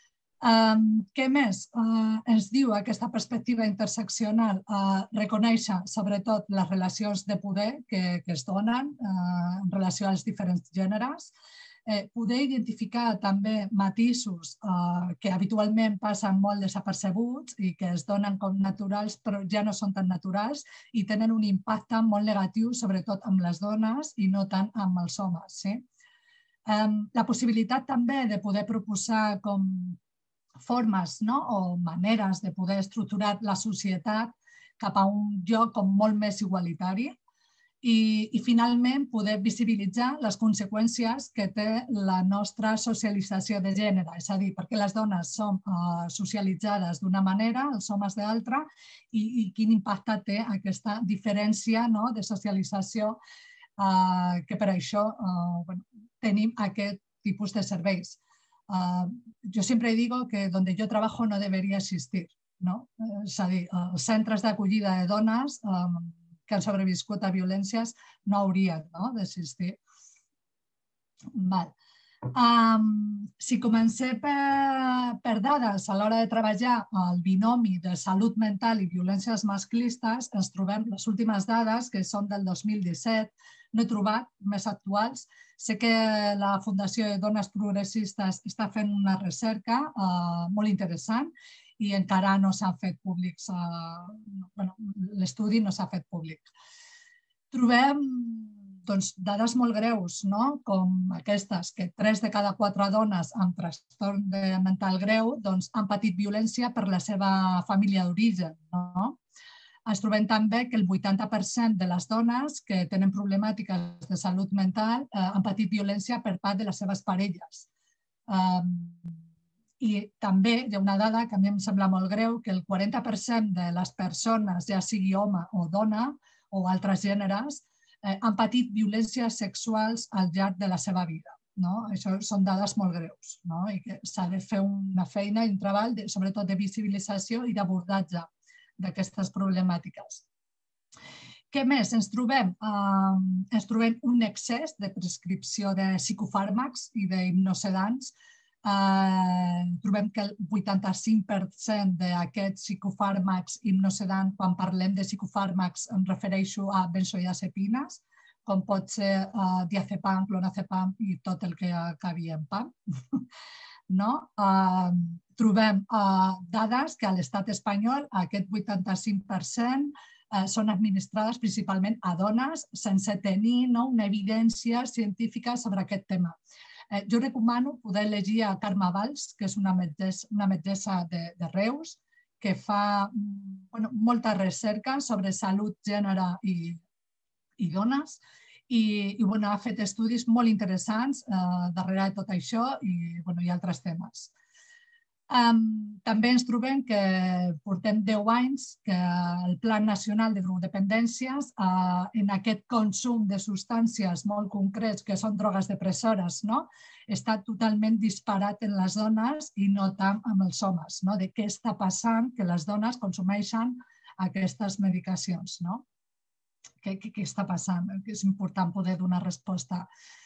Um, què més uh, ens diu aquesta perspectiva interseccional? Uh, reconèixer sobretot les relacions de poder que, que es donen uh, en relació als diferents gèneres, eh, poder identificar també matisos eh, que habitualment passen molt desapercebuts i que es donen com naturals però ja no són tan naturals i tenen un impacte molt negatiu sobretot amb les dones i no tant amb els homes. Sí? Eh, la possibilitat també de poder proposar com formes, no? O maneres de poder estructurar la societat cap a un lloc com molt més igualitari. I, i finalment poder visibilitzar les conseqüències que té la nostra socialització de gènere, és a dir, perquè les dones som uh, socialitzades d'una manera, els homes d'altra, i, i quin impacte té aquesta diferència, no, de socialització uh, que per això uh, bueno, tenim aquest tipus de serveis. Uh, yo siempre digo que donde yo trabajo no debería existir, no? És a dir, els centres d'acollida de dones um, que han sobreviscut a violències no haurien no, d'existir. Um, si comencem per, per dades a l'hora de treballar el binomi de salut mental i violències masclistes, ens trobem les últimes dades, que són del dos mil disset, no he trobat més actuals. Sé que la Fundació de Dones Progressistes està fent una recerca uh, molt interessant i encara no s'han fet públics, uh, bueno, l'estudi no s'ha fet públic. Trobem doncs, dades molt greus, no? Com aquestes, que tres de cada quatre dones amb trastorn mental greu doncs, han patit violència per la seva família d'origen. No? Ens trobem també que el vuitanta per cent de les dones que tenen problemàtiques de salut mental eh, han patit violència per part de les seves parelles. Um, I també hi ha una dada que a mi em sembla molt greu, que el quaranta per cent de les persones, ja sigui home o dona o altres gèneres, eh, han patit violències sexuals al llarg de la seva vida. No? Això són dades molt greus, no? I que s'ha de fer una feina i un treball, de, sobretot de visibilització i d'abordatge d'aquestes problemàtiques. Què més? Ens trobem, eh, ens trobem un excés de prescripció de psicofàrmacs i d'hipnosedants. Eh, trobem que el vuitanta-cinc per cent d'aquests psicofàrmacs hipnosedants, quan parlem de psicofàrmacs, em refereixo a benzodiazepines, com pot ser eh, diazepam, clonazepam i tot el que acabi en pam. No? Eh, trobem eh, dades que a l'estat espanyol aquest vuitanta-cinc per cent eh, són administrades principalment a dones sense tenir no, una evidència científica sobre aquest tema. Eh, jo recomano poder llegir a Carme Valls, que és una metgessa, una metgessa de, de Reus, que fa bueno, molta recerca sobre salut, gènere i, i dones, i, i bueno, ha fet estudis molt interessants eh, darrere de tot això i, bueno, i altres temes. Um, també ens trobem que portem deu anys que el Pla Nacional de Drogodependències uh, en aquest consum de substàncies molt concrets, que són drogues depressores, no? Està totalment disparat en les dones i no tant amb els homes. No? De què està passant que les dones consumeixen aquestes medicacions, no? Què, què, què està passant? És important poder donar resposta.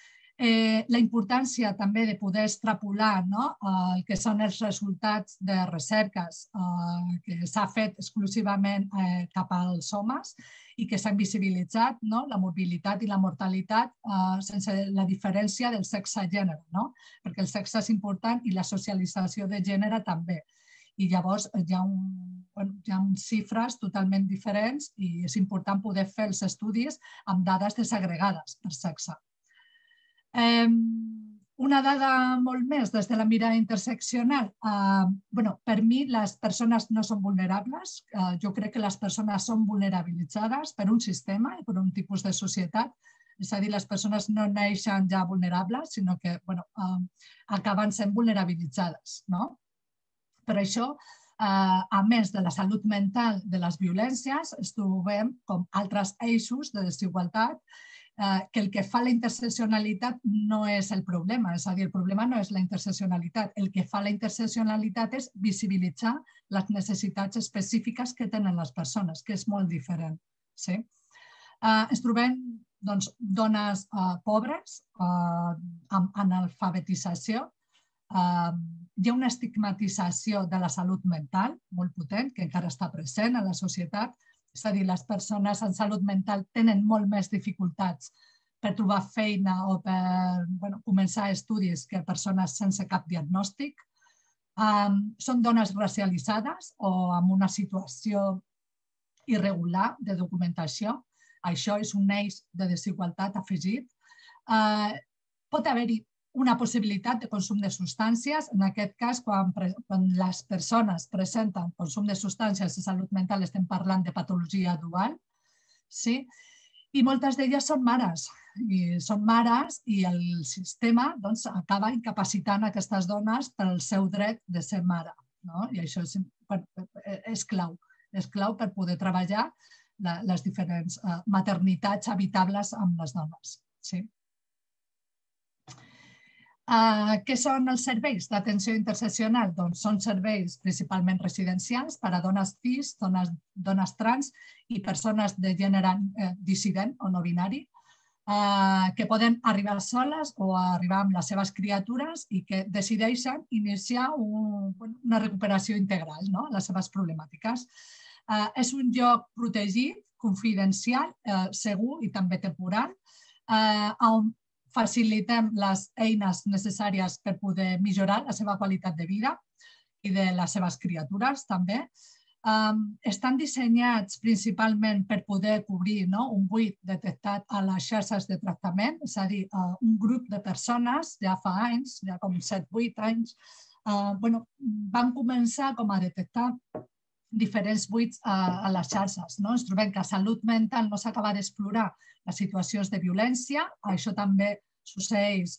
Eh, la importància també de poder extrapolar no? el que són els resultats de recerques eh, que s'ha fet exclusivament eh, cap als homes i que s'han visibilitzat no? La mobilitat i la mortalitat eh, sense la diferència del sexe-gènere, no? Perquè el sexe és important i la socialització de gènere també. I llavors hi ha, un, bueno, hi ha xifres totalment diferents i és important poder fer els estudis amb dades desagregades per sexe. Eh, una dada molt més des de la mirada interseccional. Eh, bueno, per mi les persones no són vulnerables. Eh, jo crec que les persones són vulnerabilitzades per un sistema i per un tipus de societat. És a dir, les persones no neixen ja vulnerables, sinó que bueno, eh, acaben sent vulnerabilitzades, no? Per això, eh, a més de la salut mental de les violències, es trobem com altres eixos de desigualtat eh, que el que fa la interseccionalitat no és el problema. És a dir, el problema no és la interseccionalitat. El que fa la interseccionalitat és visibilitzar les necessitats específiques que tenen les persones, que és molt diferent. Sí? Eh, ens trobem doncs, dones eh, pobres, eh, amb analfabetització. Uh, hi ha una estigmatització de la salut mental molt potent que encara està present a la societat. És a dir, les persones en salut mental tenen molt més dificultats per trobar feina o per bueno, començar estudis que persones sense cap diagnòstic. Um, són dones racialitzades o amb una situació irregular de documentació. Això és un eix de desigualtat afegit. Uh, pot haver-hi una possibilitat de consum de substàncies. En aquest cas, quan, quan les persones presenten consum de substàncies de salut mental, estem parlant de patologia dual. Sí? I moltes d'elles són mares. I són mares i el sistema doncs, acaba incapacitant aquestes dones pel seu dret de ser mare. No? I això és, és clau. És clau per poder treballar les diferents maternitats habitables amb les dones. Sí? Uh, què són els serveis d'atenció interseccional? Doncs són serveis principalment residencials per a dones cis, dones, dones trans i persones de gènere eh, dissident o no binari uh, que poden arribar soles o arribar amb les seves criatures i que decideixen iniciar un, una recuperació integral, no? Les seves problemàtiques. Uh, és un lloc protegit, confidencial, uh, segur i també temporal, uh, on facilitem les eines necessàries per poder millorar la seva qualitat de vida i de les seves criatures també. estan dissenyats principalment per poder cobrir un buit detectat a les xarxes de tractament, és a dir, un grup de persones ja fa anys, ja com set vuit anys, van començar com a detectar diferents buits a les xarxes. Ens trobem que a salut mental no s'acaba d'explorar les situacions de violència, això també succeeix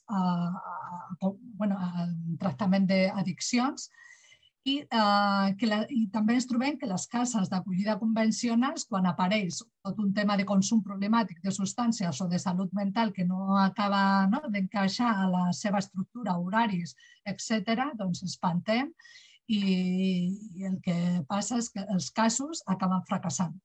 al tractament d'addiccions, i també ens trobem que les cases d'acollida convencionals, quan apareix tot un tema de consum problemàtic de substàncies o de salut mental que no acaba d'encaixar a la seva estructura, horaris, etcètera, doncs espantem i el que passa és que els casos acaben fracassant.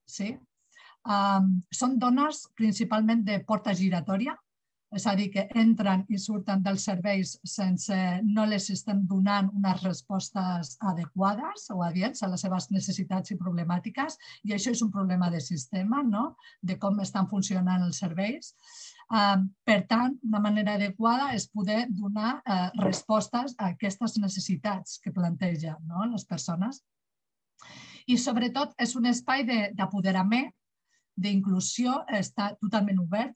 Són dones principalment de porta giratòria, és a dir, que entren i surten dels serveis sense no les estem donant unes respostes adequades o adients a les seves necessitats i problemàtiques, i això és un problema de sistema, de com estan funcionant els serveis. Per tant, una manera adequada és poder donar respostes a aquestes necessitats que plantegen les persones. I sobretot és un espai d'apoderament, d'inclusió, està totalment obert.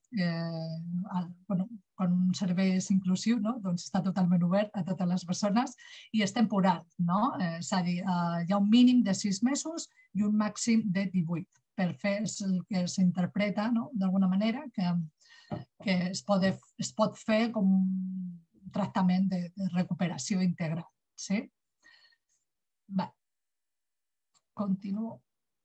Quan un servei és inclusiu, està totalment obert a totes les persones i és temporal. És a dir, hi ha un mínim de sis mesos i un màxim de divuit per fer el que s'interpreta d'alguna manera que es pot fer com un tractament de recuperació integral. Continuo.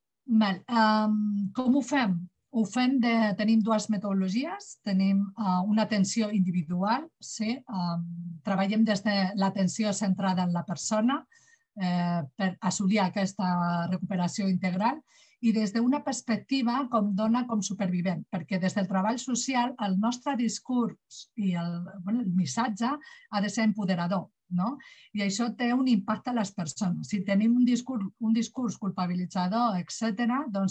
Com ho fem? Ho fem, tenim dues metodologies. Tenim una atenció individual. Treballem des de l'atenció centrada en la persona per assolir aquesta recuperació integral i des d'una perspectiva com dona com supervivent, perquè des del treball social el nostre discurs i el missatge ha de ser empoderador. I això té un impacte a les persones. Si tenim un discurs culpabilitzador, etcètera, doncs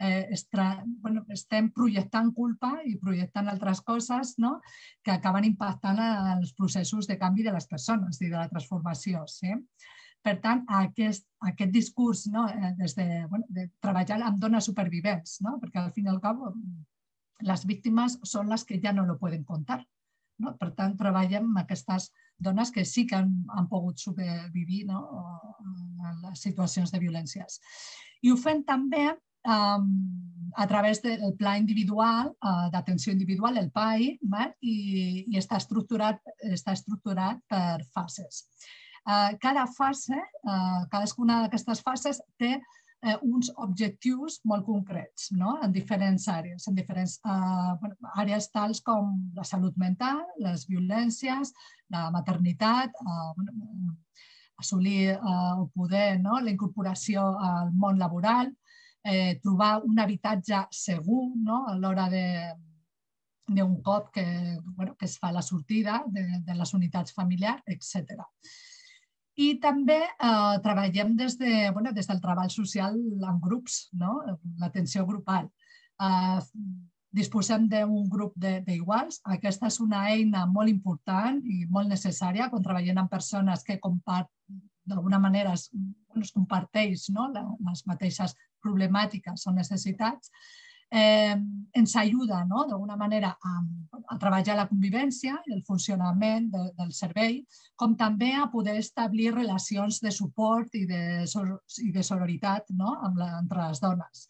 estem projectant culpa i projectant altres coses que acaben impactant els processos de canvi de les persones i de la transformació. Per tant, aquest discurs de treballar amb dones supervivents, perquè al fin i al cap les víctimes són les que ja no ho poden contar. Per tant, treballem amb aquestes dones que sí que han pogut supervivir en les situacions de violències. I ho fem també a través del pla individual, d'atenció individual, el P A I, i està estructurat per fases. Cada fase, cadascuna d'aquestes fases té uns objectius molt concrets en diferents àrees, en diferents àrees tals com la salut mental, les violències, la maternitat, assolir el poder, la incorporació al món laboral, trobar un habitatge segur a l'hora d'un cop que es fa la sortida de les unitats familiars, etcètera. I també treballem des del treball social en grups, l'atenció grupal. Disposem d'un grup d'iguals. Aquesta és una eina molt important i molt necessària quan treballem amb persones que d'alguna manera es comparteix les mateixes problemàtiques o necessitats. Ens ajuda d'alguna manera a treballar la convivència i el funcionament del servei, com també a poder establir relacions de suport i de sororitat entre les dones.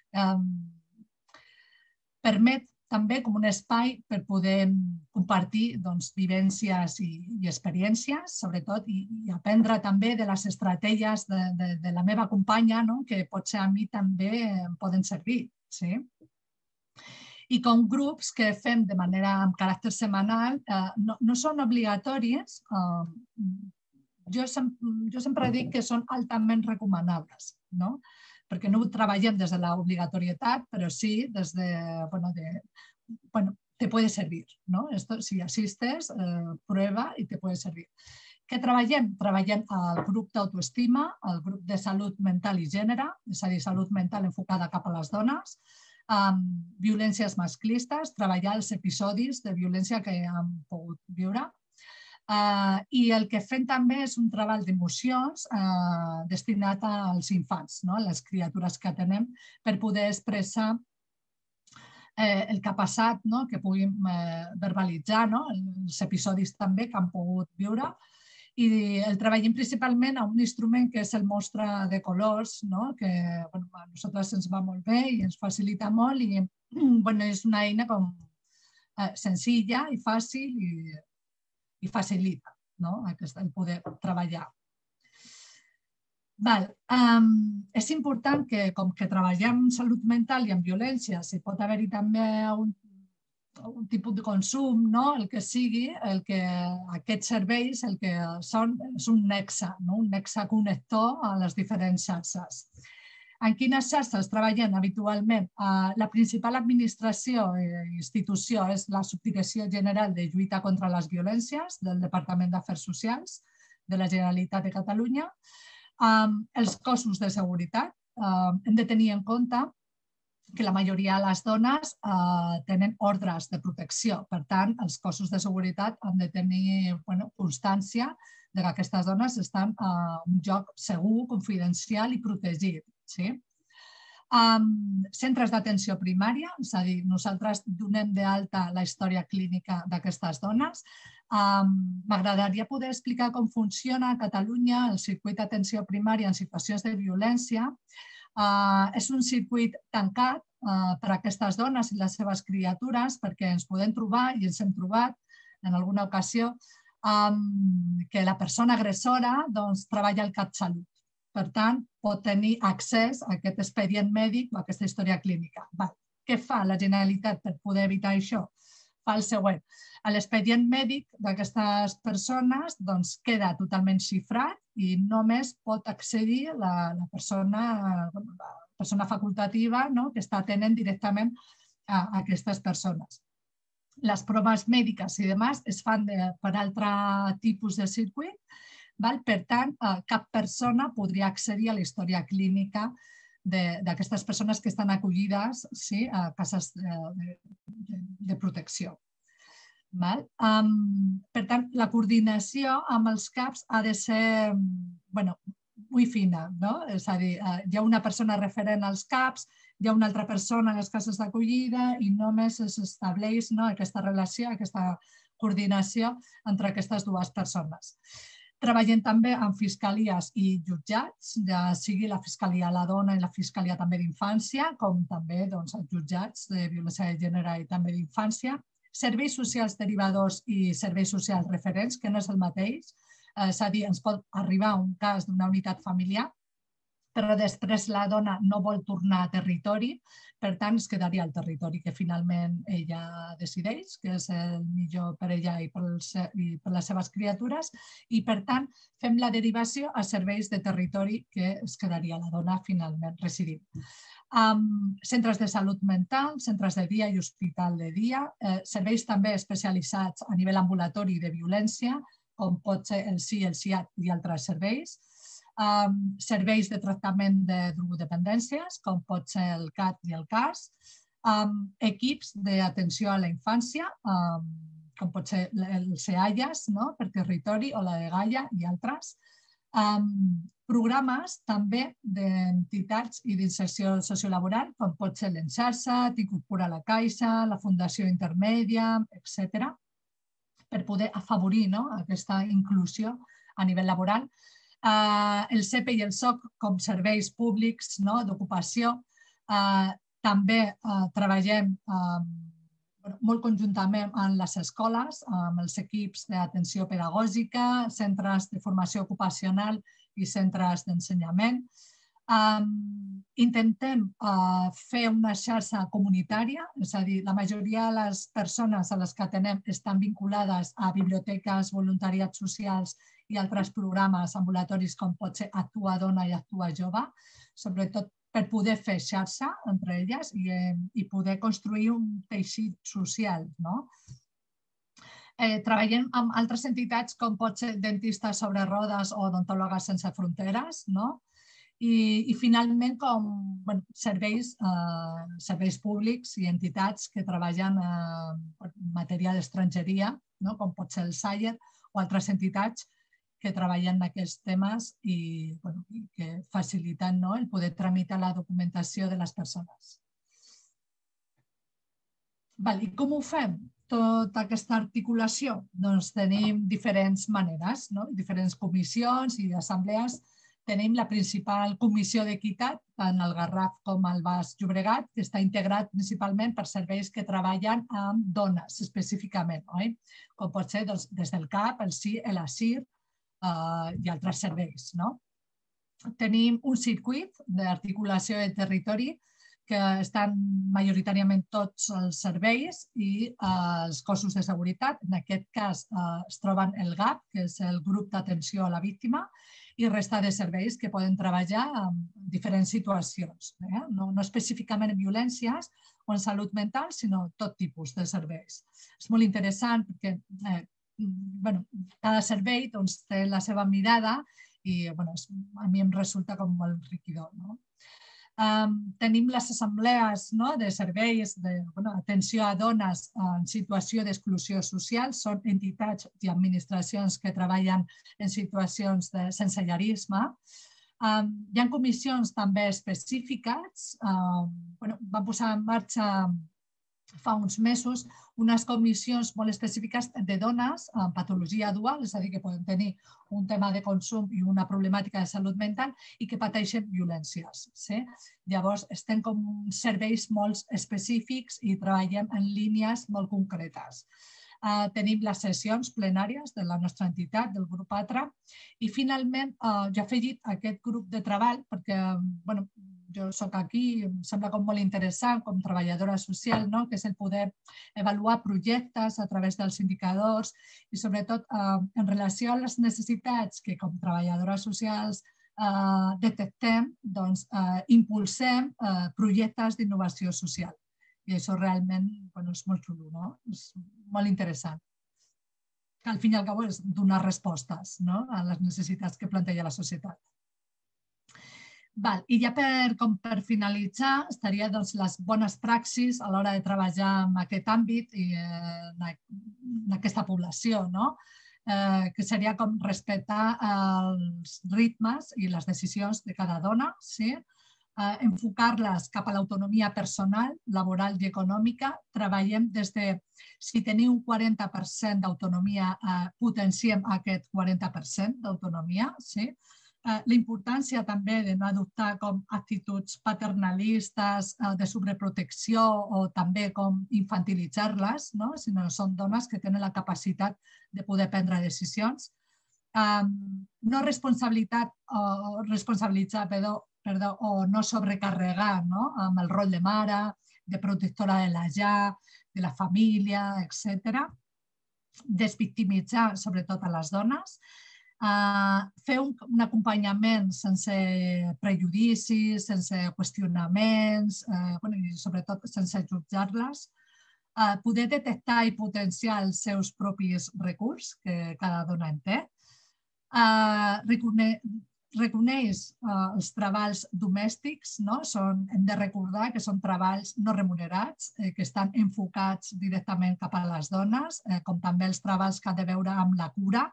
Permet també com un espai per poder compartir vivències i experiències, sobretot, i aprendre també de les estratègies de la meva companya, que potser a mi també em poden servir. I com grups que fem de manera amb caràcter setmanal no són obligatoris, jo sempre dic que són altament recomanables, perquè no ho treballem des de l'obligatorietat, però sí des de... te puede servir. Si assistes, prueba i te puede servir. Què treballem? Treballem el grup d'autoestima, el grup de salut mental i gènere, és a dir, salut mental enfocada cap a les dones, violències masclistes, treballar els episodis de violència que han pogut viure, I el que fem també és un treball d'emocions destinat als infants, a les criatures que tenem, per poder expressar el que ha passat, que puguin verbalitzar els episodis també que han pogut viure. I el treballem principalment a un instrument que és el mostre de colors, que a nosaltres ens va molt bé i ens facilita molt i és una eina senzilla i fàcil i facilita el poder treballar. És important que, com que treballem en salut mental i en violència, si pot haver-hi també un tipus de consum, el que sigui, aquests serveis el que són és un nexe, un nexe connector a les diferents xarxes. En quines xarxes treballem habitualment? La principal administració i institució és la Subdirecció General de Lluita contra les Violències del Departament d'Afers Socials de la Generalitat de Catalunya. Els cossos de seguretat hem de tenir en compte que la majoria de les dones tenen ordres de protecció. Per tant, els cossos de seguretat han de tenir constància que aquestes dones estan en un lloc segur, confidencial i protegit. Centres d'atenció primària, és a dir, nosaltres donem d'alta la història clínica d'aquestes dones. M'agradaria poder explicar com funciona a Catalunya el circuit d'atenció primària en situacions de violència. És un circuit tancat per a aquestes dones i les seves criatures perquè ens podem trobar i ens hem trobat en alguna ocasió que la persona agressora treballa al CatSalut. Per tant, pot tenir accés a aquest expedient mèdic o a aquesta història clínica. Què fa la Generalitat per poder evitar això? Fa el següent. L'expedient mèdic d'aquestes persones queda totalment xifrat i només pot accedir la persona facultativa que està atenent directament a aquestes persones. Les proves mèdiques i demás es fan per altre tipus de circuit. Per tant, cap persona podria accedir a la història clínica d'aquestes persones que estan acollides a cases de protecció. Per tant, la coordinació amb els CAPs ha de ser molt fina. És a dir, hi ha una persona referent als CAPs, hi ha una altra persona a les cases d'acollida i només s'estableix aquesta relació, aquesta coordinació entre aquestes dues persones. Treballem també amb fiscalies i jutjats, ja sigui la Fiscalia de la Dona i la Fiscalia també d'Infància, com també els jutjats de violència de gènere i també d'infància. Serveis socials derivadors i serveis socials referents, que no és el mateix. És a dir, ens pot arribar un cas d'una unitat familiar, però després la dona no vol tornar a territori, per tant es quedaria al territori que finalment ella decideix, que és el millor per ella i per les seves criatures, i per tant fem la derivació a serveis de territori que es quedaria la dona finalment residint. Centres de salut mental, centres de dia i hospital de dia, serveis també especialitzats a nivell ambulatori de violència, com pot ser el S I, el S I A T i altres serveis, serveis de tractament de drogodependències, com pot ser el C A T i el C A S, equips d'atenció a la infància, com pot ser el SEAIAS per territori o la de Gaia i altres, programes també d'entitats i d'inserció sociolaboral, com pot ser l'Enxarxa, T'incorpora la Caixa, la Fundació Intermèdia, etcètera, per poder afavorir aquesta inclusió a nivell laboral. El C E P i el S O C com serveis públics d'ocupació. També treballem molt conjuntament amb les escoles, amb els equips d'atenció pedagògica, centres de formació ocupacional i centres d'ensenyament. Intentem fer una xarxa comunitària, és a dir, la majoria de les persones a les que atenem estan vinculades a biblioteques, voluntariats socials i altres programes ambulatoris com pot ser Actua Dona i Actua Jove, sobretot per poder fer xarxa entre elles i poder construir un teixit social. Treballem amb altres entitats com pot ser Dentistes sobre Rodes o Odontòlogues Sense Fronteres, i finalment com serveis públics i entitats que treballen en matèria d'estrangeria, com pot ser el S A I E R o altres entitats que treballen en aquests temes i que faciliten el poder tramitar la documentació de les persones. I com ho fem, tota aquesta articulació? Doncs tenim diferents maneres, diferents comissions i assemblees. Tenim la principal comissió d'equitat, tant al Garraf com al Baix Llobregat, que està integrat principalment per serveis que treballen amb dones específicament, com pot ser des del C A P, el C I R, l'ASIR i altres serveis. Tenim un circuit d'articulació de territori que estan majoritàriament tots els serveis i els cossos de seguretat. En aquest cas es troben el G A P, que és el grup d'atenció a la víctima, i resta de serveis que poden treballar en diferents situacions, no específicament en violències o en salut mental, sinó tot tipus de serveis. És molt interessant perquè cada servei té la seva mirada i a mi em resulta com molt enriquidor. Tenim les assemblees de serveis d'atenció a dones en situació d'exclusió social. Són entitats i administracions que treballen en situacions de sensellarisme. Hi ha comissions també específiques. Vam posar en marxa fa uns mesos unes comissions molt específiques de dones amb patologia dual, és a dir, que poden tenir un tema de consum i una problemàtica de salut mental i que pateixen violències. Llavors, estem com serveis molt específics i treballem en línies molt concretes. Tenim les sessions plenàries de la nostra entitat, del grup ATRA, i finalment jo he afegit aquest grup de treball perquè jo soc aquí, em sembla com molt interessant com treballadora social, que és el poder avaluar projectes a través dels indicadors i sobretot en relació a les necessitats que com treballadores socials detectem, doncs impulsem projectes d'innovació social. I això realment és molt xulo, és molt interessant. Que al fin i al cabo és donar respostes a les necessitats que planteja la societat. I ja per finalitzar, estaria les bones praxis a l'hora de treballar en aquest àmbit i en aquesta població, que seria com respectar els ritmes i les decisions de cada dona, enfocar-les cap a l'autonomia personal, laboral i econòmica. Treballem des de, si teniu un quaranta per cent d'autonomia, potenciem aquest quaranta per cent d'autonomia. La importància també de no adoptar com actituds paternalistes, de sobreprotecció o també com infantilitzar-les, sinó que són dones que tenen la capacitat de poder prendre decisions. No responsabilitzar, perdó, o no sobrecarregar amb el rol de mare, de protectora de la llar, de la família, etcètera. Desvictimitzar sobretot a les dones. Fer un acompanyament sense prejudicis, sense qüestionaments i sobretot sense jutjar-les. Poder detectar i potenciar els seus propis recursos que cada dona en té. Reconeix els treballs domèstics, hem de recordar que són treballs no remunerats, que estan enfocats directament cap a les dones, com també els treballs que han de veure amb la cura,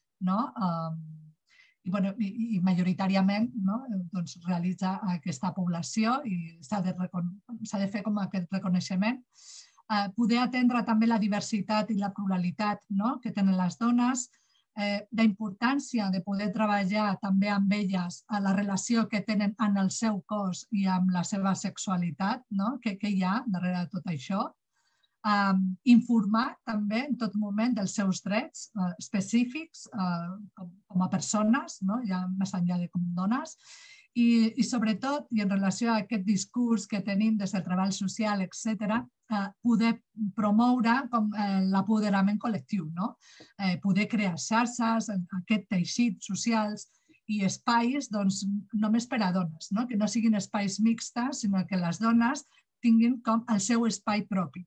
i majoritàriament realitza aquesta població i s'ha de fer com aquest reconeixement. Poder atendre també la diversitat i la pluralitat que tenen les dones, la importància de poder treballar també amb elles a la relació que tenen en el seu cos i amb la seva sexualitat, què hi ha darrere de tot això. Informar també en tot moment dels seus drets específics com a persones, ja més enllà de com dones, i sobretot, i en relació a aquest discurs que tenim des del treball social, etcètera, poder promoure l'apoderament col·lectiu, poder crear xarxes, aquest teixit socials i espais només per a dones, que no siguin espais mixtes, sinó que les dones tinguin com el seu espai propi.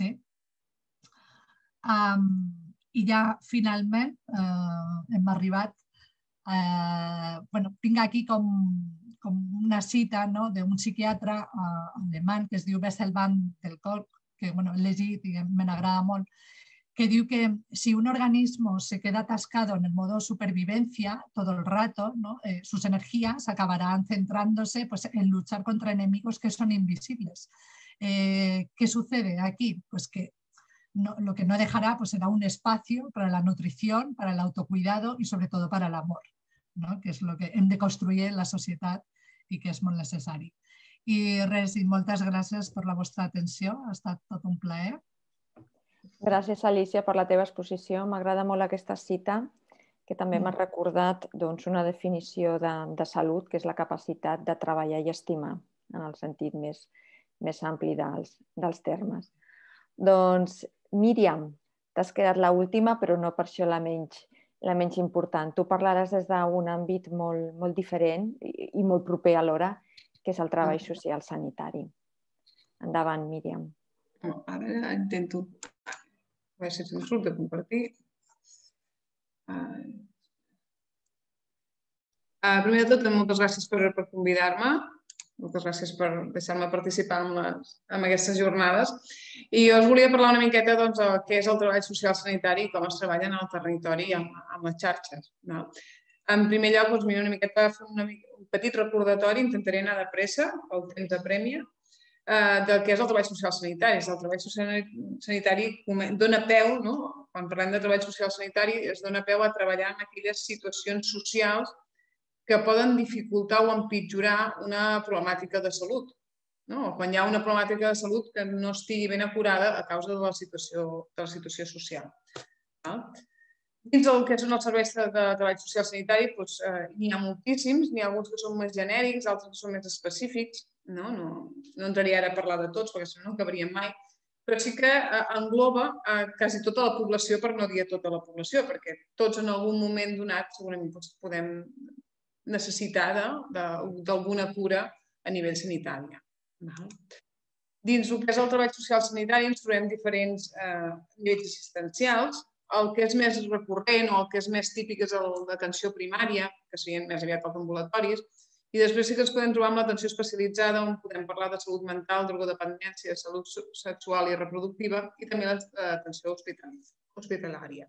I ja finalment hem arribat, tinc aquí com una cita d'un psiquiatre alemany que es diu Bessel van der Kolk, que he llegit i me n'agrada molt, que diu que si un organismo se queda atascado en el modo supervivencia todo el rato, ¿no? eh, sus energías acabarán centrándose pues, en luchar contra enemigos que son invisibles. Eh, ¿Qué sucede aquí? Pues que no, lo que no dejará pues, será un espacio para la nutrición, para el autocuidado y sobre todo para el amor, ¿no? Que és el que hem de construir en la societat i que és molt necessari. I res, i moltes gràcies per la vostra atenció, ha estat tot un plaer. Gràcies, Alicia, per la teva exposició. M'agrada molt aquesta cita, que també m'ha recordat doncs, una definició de, de salut, que és la capacitat de treballar i estimar, en el sentit més, més ampli dels, dels termes. Doncs, Míriam, t'has quedat l'última, però no per això la menys, la menys important. Tu parlaràs des d'un àmbit molt, molt diferent i, i molt proper alhora, que és el treball social sanitari. Endavant, Míriam. Ara intento... A veure si se'n surt de compartir. Uh, primer de tot, moltes gràcies per, per convidar-me. Moltes gràcies per deixar-me participar en, les, en aquestes jornades. I jo us volia parlar una miqueta doncs, de què és el treball social sanitari i com es treballa en el territori i amb, amb les xarxes. No? En primer lloc, doncs, una miqueta fer una, un petit recordatori, intentaré anar de pressa, pel temps de prèmia, del que és el treball social sanitari. El treball social sanitari dona peu, no? Quan parlem de treball social sanitari, es dona peu a treballar en aquelles situacions socials que poden dificultar o empitjorar una problemàtica de salut. No? Quan hi ha una problemàtica de salut que no estigui ben acurada a causa de la situació, de la situació social. Dins del que són els serveis de treball social sanitari doncs, eh, n'hi ha moltíssims, n'hi ha alguns que són més genèrics, altres que són més específics. No, no, no entraria ara a parlar de tots perquè si no no acabaríem mai, però sí que eh, engloba eh, quasi tota la població, per no dir tota la població, perquè tots en algun moment donat segurament doncs, podem necessitar d'alguna cura a nivell sanitari. Dins el que és el treball social sanitari ens trobem diferents eh, nivells assistencials. El que és més recurrent o el que és més típic és el d'atenció primària, que serien més aviat els ambulatoris, i després sí que ens podem trobar amb l'atenció especialitzada, on podem parlar de salut mental, drogodependència, salut sexual i reproductiva i també l'atenció hospitalària.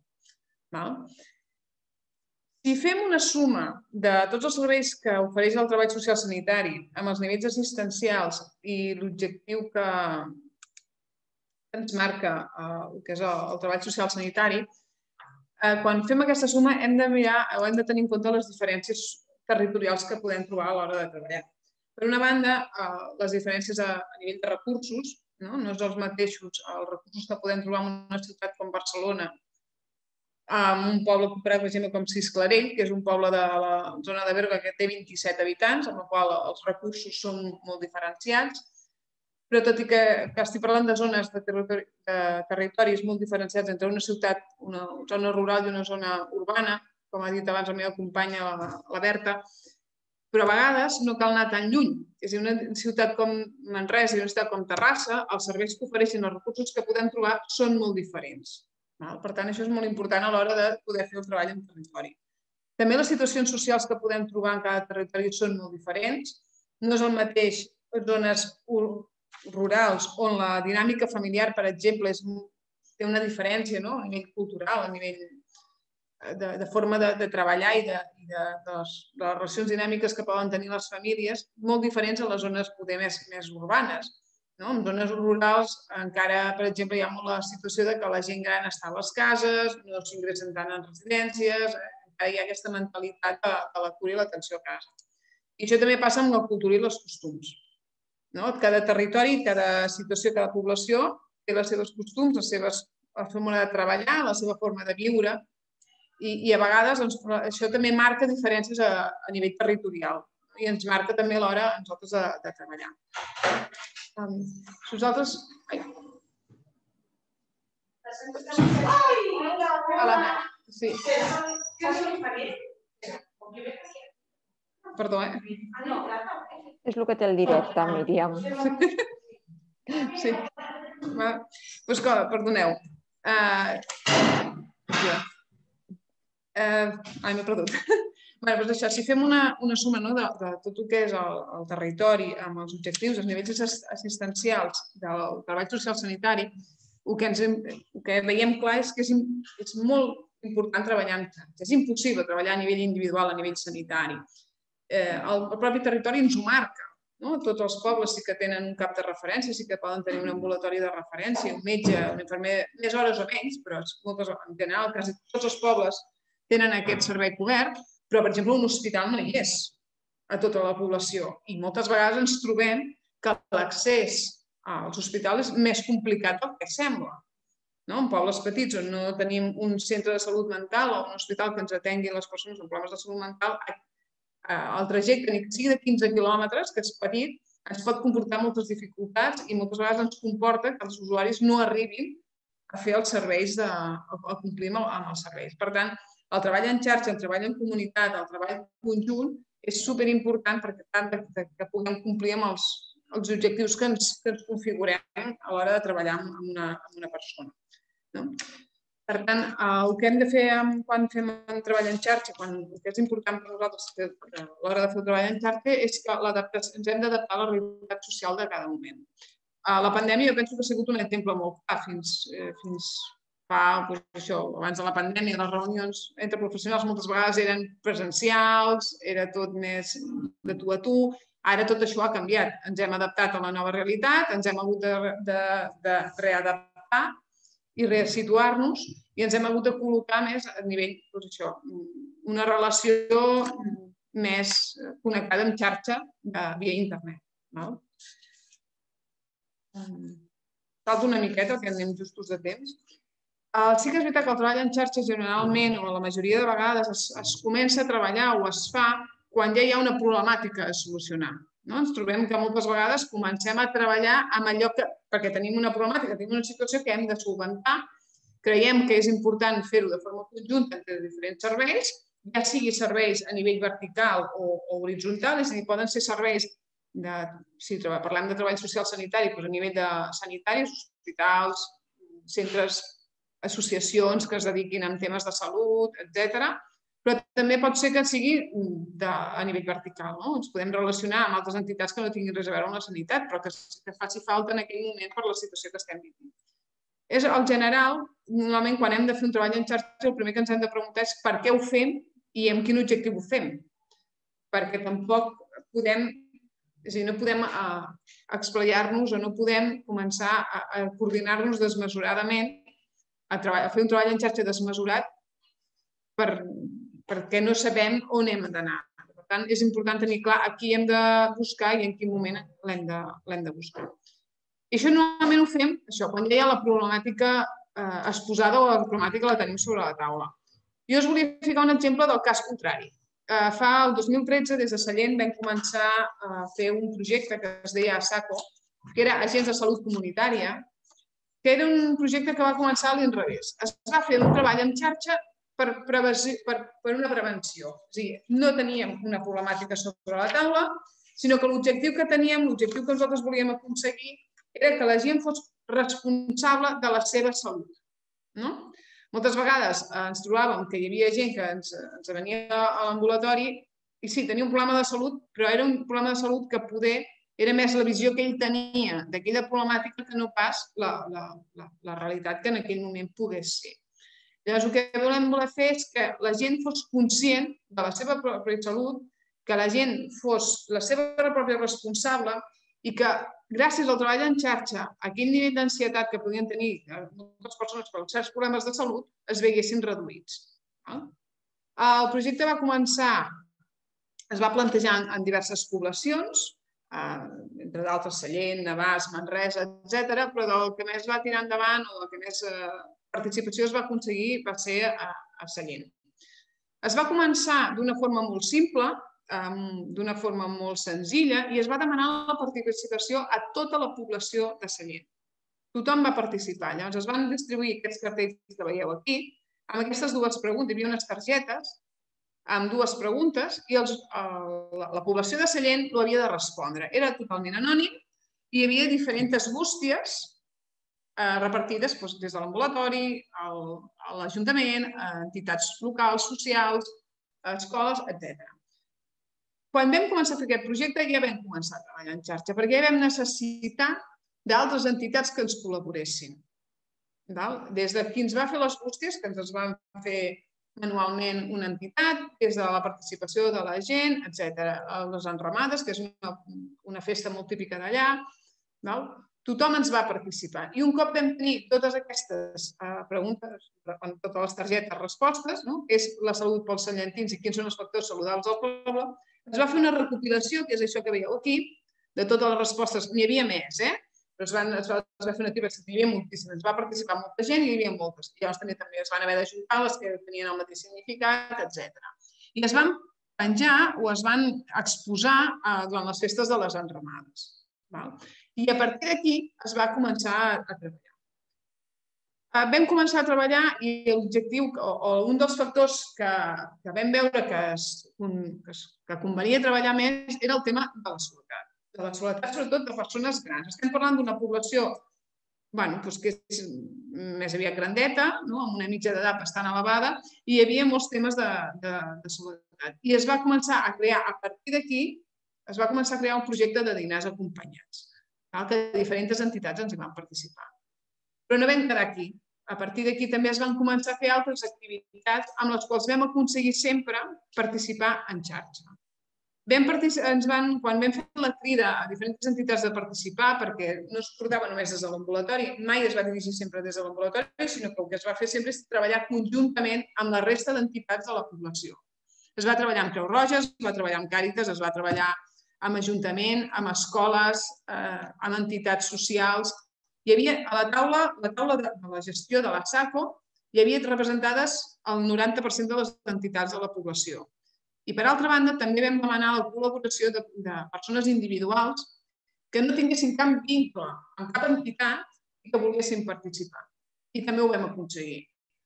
Si fem una suma de tots els serveis que ofereix el treball social sanitari amb els nivells assistencials i l'objectiu que ens marca el que és el treball social sanitari, quan fem aquesta suma hem de mirar o hem de tenir en compte les diferències territorials que podem trobar a l'hora de treballar. Per una banda, les diferències a nivell de recursos, no són els mateixos els recursos que podem trobar en una ciutat com Barcelona, en un poble comparat, per exemple, com Cisclarell, que és un poble de la zona de Berga que té vint-i-set habitants, amb el qual els recursos són molt diferenciats, però tot i que estic parlant de zones de territoris molt diferenciats entre una ciutat, una zona rural i una zona urbana, com ha dit abans la meva companya, la Berta, però a vegades no cal anar tan lluny. És a dir, una ciutat com Manresa i una ciutat com Terrassa, els serveis que ofereixen, els recursos que podem trobar són molt diferents. Per tant, això és molt important a l'hora de poder fer el treball en territori. També les situacions socials que podem trobar en cada territori són molt diferents. No és el mateix zones rurals on la dinàmica familiar, per exemple, té una diferència a nivell cultural, a nivell de forma de treballar i de les relacions dinàmiques que poden tenir les famílies, molt diferents a les zones poder més urbanes. En zones rurals encara, per exemple, hi ha molt la situació que la gent gran està a les cases, no s'ingressen tant en residències, encara hi ha aquesta mentalitat de la cura i l'atenció a casa. I això també passa amb la cultura i els costums. Cada territori, cada situació, cada població té els seus costums, la seva forma de treballar, la seva forma de viure, i a vegades això també marca diferències a nivell territorial i ens marca també a l'hora a nosaltres de treballar. Si vosaltres... Sí. Perdó, eh? És el que té el directe, Míriam. Sí. Doncs, perdoneu. Ai, m'he perdut. Si fem una suma de tot el que és el territori amb els objectius, els nivells assistencials del treball social sanitari, el que veiem clar és que és molt important treballar en xarxa. És impossible treballar a nivell individual, a nivell sanitari. El propi territori ens ho marca. Tots els pobles sí que tenen un cap de referència, sí que poden tenir un ambulatori de referència, un metge, un infermer, més hores o menys, però en general quasi tots els pobles tenen aquest servei cobert, però, per exemple, un hospital no hi és a tota la població. I moltes vegades ens trobem que l'accés als hospitals és més complicat del que sembla. En pobles petits on no tenim un centre de salut mental o un hospital que ens atengui les persones amb problemes de salut mental, el trajecte, ni que sigui de quinze quilòmetres, que és petit, ens pot comportar moltes dificultats i moltes vegades ens comporta que els usuaris no arribin a fer els serveis, a complir amb els serveis. Per tant, el treball en xarxa, el treball en comunitat, el treball conjunt és superimportant perquè tant que puguem complir amb els objectius que ens configurem a l'hora de treballar amb una persona. Per tant, el que hem de fer quan fem un treball en xarxa, el que és important per nosaltres a l'hora de fer el treball en xarxa és que ens hem d'adaptar a la realitat social de cada moment. La pandèmia jo penso que ha sigut un exemple molt clar. Fins fa, abans de la pandèmia, les reunions entre professionals moltes vegades eren presencials, era tot més de tu a tu. Ara tot això ha canviat. Ens hem adaptat a la nova realitat, ens hem hagut de readaptar i resituar-nos i ens hem hagut de col·locar més a nivell, doncs això, una relació més connectada amb xarxa via internet. Falta una miqueta, que anem justos de temps. Sí que és veritat que el treball en xarxa generalment, o la majoria de vegades, es comença a treballar o es fa quan ja hi ha una problemàtica a solucionar. Ens trobem que moltes vegades comencem a treballar amb allò que, perquè tenim una problemàtica, tenim una situació que hem de solventar, creiem que és important fer-ho de forma conjunta entre diferents serveis, ja sigui serveis a nivell vertical o horitzontal, és a dir, poden ser serveis, si parlem de treball social sanitari, a nivell de sanitaris, hospitals, centres, associacions que es dediquin a temes de salut, etcètera, però també pot ser que sigui a nivell vertical. Ens podem relacionar amb altres entitats que no tinguin res a veure amb la sanitat, però que faci falta en aquell moment per la situació que estem vivint. És el general, normalment quan hem de fer un treball en xarxa, el primer que ens hem de preguntar és per què ho fem i amb quin objectiu ho fem. Perquè tampoc podem, és a dir, no podem explaiar-nos o no podem començar a coordinar-nos desmesuradament, a fer un treball en xarxa desmesurat perquè no sabem on hem d'anar. Per tant, és important tenir clar a qui hem de buscar i en quin moment l'hem de buscar. I això normalment ho fem quan ja hi ha la problemàtica exposada o la problemàtica la tenim sobre la taula. Jo us volia ficar un exemple del cas contrari. Fa el dos mil tretze, des de Sallent, vam començar a fer un projecte que es deia ASACO, que era Agents de Salut Comunitària, que era un projecte que va començar a l'inrevés. Es va fer un treball en xarxa per una prevenció. És a dir, no teníem una problemàtica sobre la taula, sinó que l'objectiu que teníem, l'objectiu que nosaltres volíem aconseguir, era que la gent fos responsable de la seva salut. Moltes vegades ens trobàvem que hi havia gent que ens venia a l'ambulatori i sí, tenia un problema de salut, però era un problema de salut que poder era més la visió que ell tenia d'aquella problemàtica que no pas la realitat que en aquell moment pogués ser. Llavors, el que volem voler fer és que la gent fos conscient de la seva pròpia salut, que la gent fos la seva pròpia responsable i que gràcies al treball en xarxa, aquell nivell d'ansietat que podien tenir moltes persones per certs problemes de salut es veiessin reduïts. El projecte va començar, es va plantejar en diverses poblacions, entre d'altres Sallent, Navàs, Manresa, etcètera, però del que més va tirar endavant o del que més participació es va aconseguir va ser a Sallent. Es va començar d'una forma molt simple, d'una forma molt senzilla, i es va demanar la participació a tota la població de Sallent. Tothom va participar. Llavors es van distribuir aquests cartells que veieu aquí, amb aquestes dues preguntes. Hi havia unes targetes amb dues preguntes i la població de Sallent ho havia de respondre. Era totalment anònim i hi havia diferents bústies repartides des de l'ambulatori, a l'Ajuntament, a entitats locals, socials, escoles, etcètera. Quan vam començar a fer aquest projecte ja vam començar a treballar en xarxa, perquè ja vam necessitar d'altres entitats que ens col·laboressin. Des de qui ens va fer les bústies, que ens els van fer manualment una entitat, des de la participació de la gent, etcètera. Les enramades, que és una festa molt típica d'allà. Tothom ens va participar. I un cop vam tenir totes aquestes preguntes, totes les targetes respostes, que és la salut pels sallentins i quins són els factors saludables del poble, es va fer una recopilació, que és això que veieu aquí, de totes les respostes. N'hi havia més, eh? Però es va fer una activitat, n'hi havia moltíssimes. Ens va participar molta gent i hi havia moltes. I llavors també es van haver d'ajuntar les que tenien el mateix significat, etcètera. I es van penjar o es van exposar durant les festes de les enramades. I a partir d'aquí es va començar a treballar. Vam començar a treballar i l'objectiu, o un dels factors que vam veure que convenia treballar més era el tema de la seguretat. De la seguretat, sobretot de persones grans. Estem parlant d'una població que és més aviat grandeta, amb una mitja d'edat bastant elevada, i hi havia molts temes de seguretat. I es va començar a crear, a partir d'aquí, es va començar a crear un projecte de dinars acompanyats, que diferents entitats ens hi van participar. Però no vam quedar aquí. A partir d'aquí també es van començar a fer altres activitats amb les quals vam aconseguir sempre participar en xarxa. Quan vam fer la crida a diferents entitats de participar, perquè no es portava només des de l'ambulatori, mai es va dirigir sempre des de l'ambulatori, sinó que el que es va fer sempre és treballar conjuntament amb la resta d'entitats de la població. Es va treballar amb Creu Roja, es va treballar amb Càritas, es va treballar amb Ajuntament, amb escoles, amb entitats socials. Hi havia a la taula, la taula de la gestió de la SACO, hi havia representades el noranta per cent de les entitats de la població. I, per altra banda, també vam demanar la col·laboració de persones individuals que no tinguessin cap vincle amb cap entitat i que volguessin participar. I també ho vam aconseguir.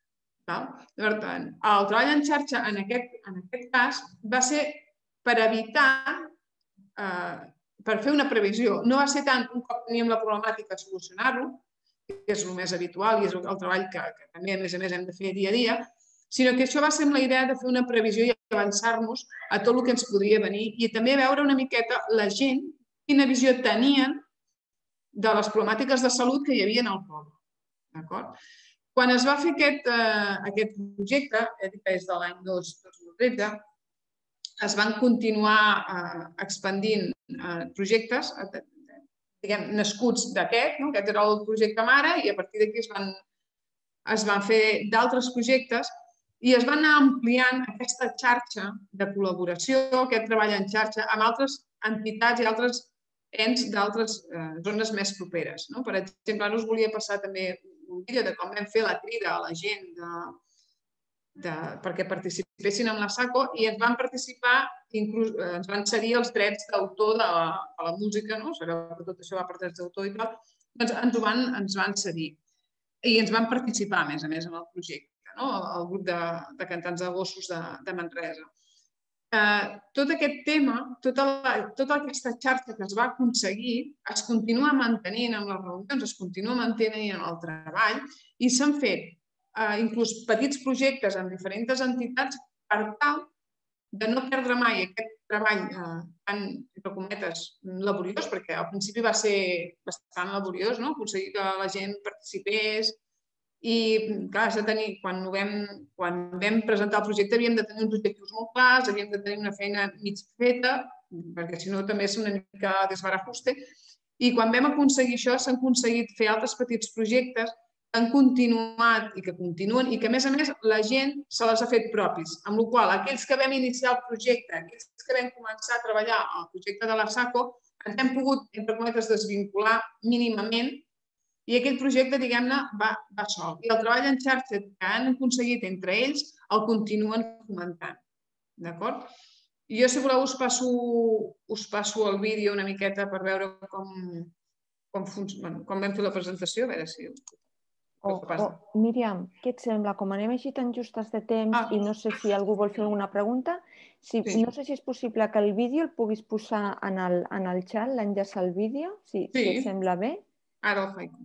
Per tant, el treball en xarxa, en aquest cas, va ser per evitar, per fer una previsió. No va ser tant un cop teníem la problemàtica solucionar-ho, que és el més habitual i és el treball que també, a més a més, hem de fer dia a dia, sinó que això va ser amb la idea de fer una previsió i avançar-nos a tot el que ens podria venir i també veure una miqueta la gent quina visió tenien de les problemàtiques de salut que hi havia en el poble. Quan es va fer aquest projecte, que és de l'any dos mil tretze, es van continuar expandint projectes nascuts d'aquest, aquest era el projecte mare, i a partir d'aquí es van fer d'altres projectes i es va anar ampliant aquesta xarxa de col·laboració, aquest treball en xarxa, amb altres entitats i altres ens d'altres zones més properes. Per exemple, ara us volia passar també un vídeo de com vam fer la crida a la gent perquè participessin en la SACO i ens van participar, inclús ens van cedir els drets d'autor de la música, sabeu que tot això va per drets d'autor i tal, doncs ens van cedir i ens van participar, a més a més, en el projecte, el grup de cantants de gossos de Manresa. Tot aquest tema, tota aquesta xarxa que es va aconseguir, es continua mantenint en les reunions, es continua mantenint en el treball i s'han fet inclús petits projectes amb diferents entitats per tal de no perdre mai aquest treball tan, entre cometes, laboriós, perquè al principi va ser bastant laboriós, aconseguir que la gent participés i, clar, quan vam presentar el projecte havíem de tenir uns objectius molt clars, havíem de tenir una feina mig feta, perquè si no també és una mica desbarajuste, i quan vam aconseguir això s'han aconseguit fer altres petits projectes que han continuat i que continuen i que, a més a més, la gent se les ha fet propis. Amb la qual cosa, aquells que vam iniciar el projecte, aquells que vam començar a treballar al projecte de la SACO, ens hem pogut, entre cometes, desvincular mínimament i aquell projecte, diguem-ne, va sol. I el treball en xarxa que han aconseguit entre ells el continuen fomentant. D'acord? Jo, si voleu, us passo el vídeo una miqueta per veure com vam fer la presentació, a veure si... Míriam, què et sembla? Com anem així tan justes de temps i no sé si algú vol fer alguna pregunta, no sé si és possible que el vídeo el puguis posar en el xat, l'enllaç al vídeo, si et sembla bé. Ara el faig.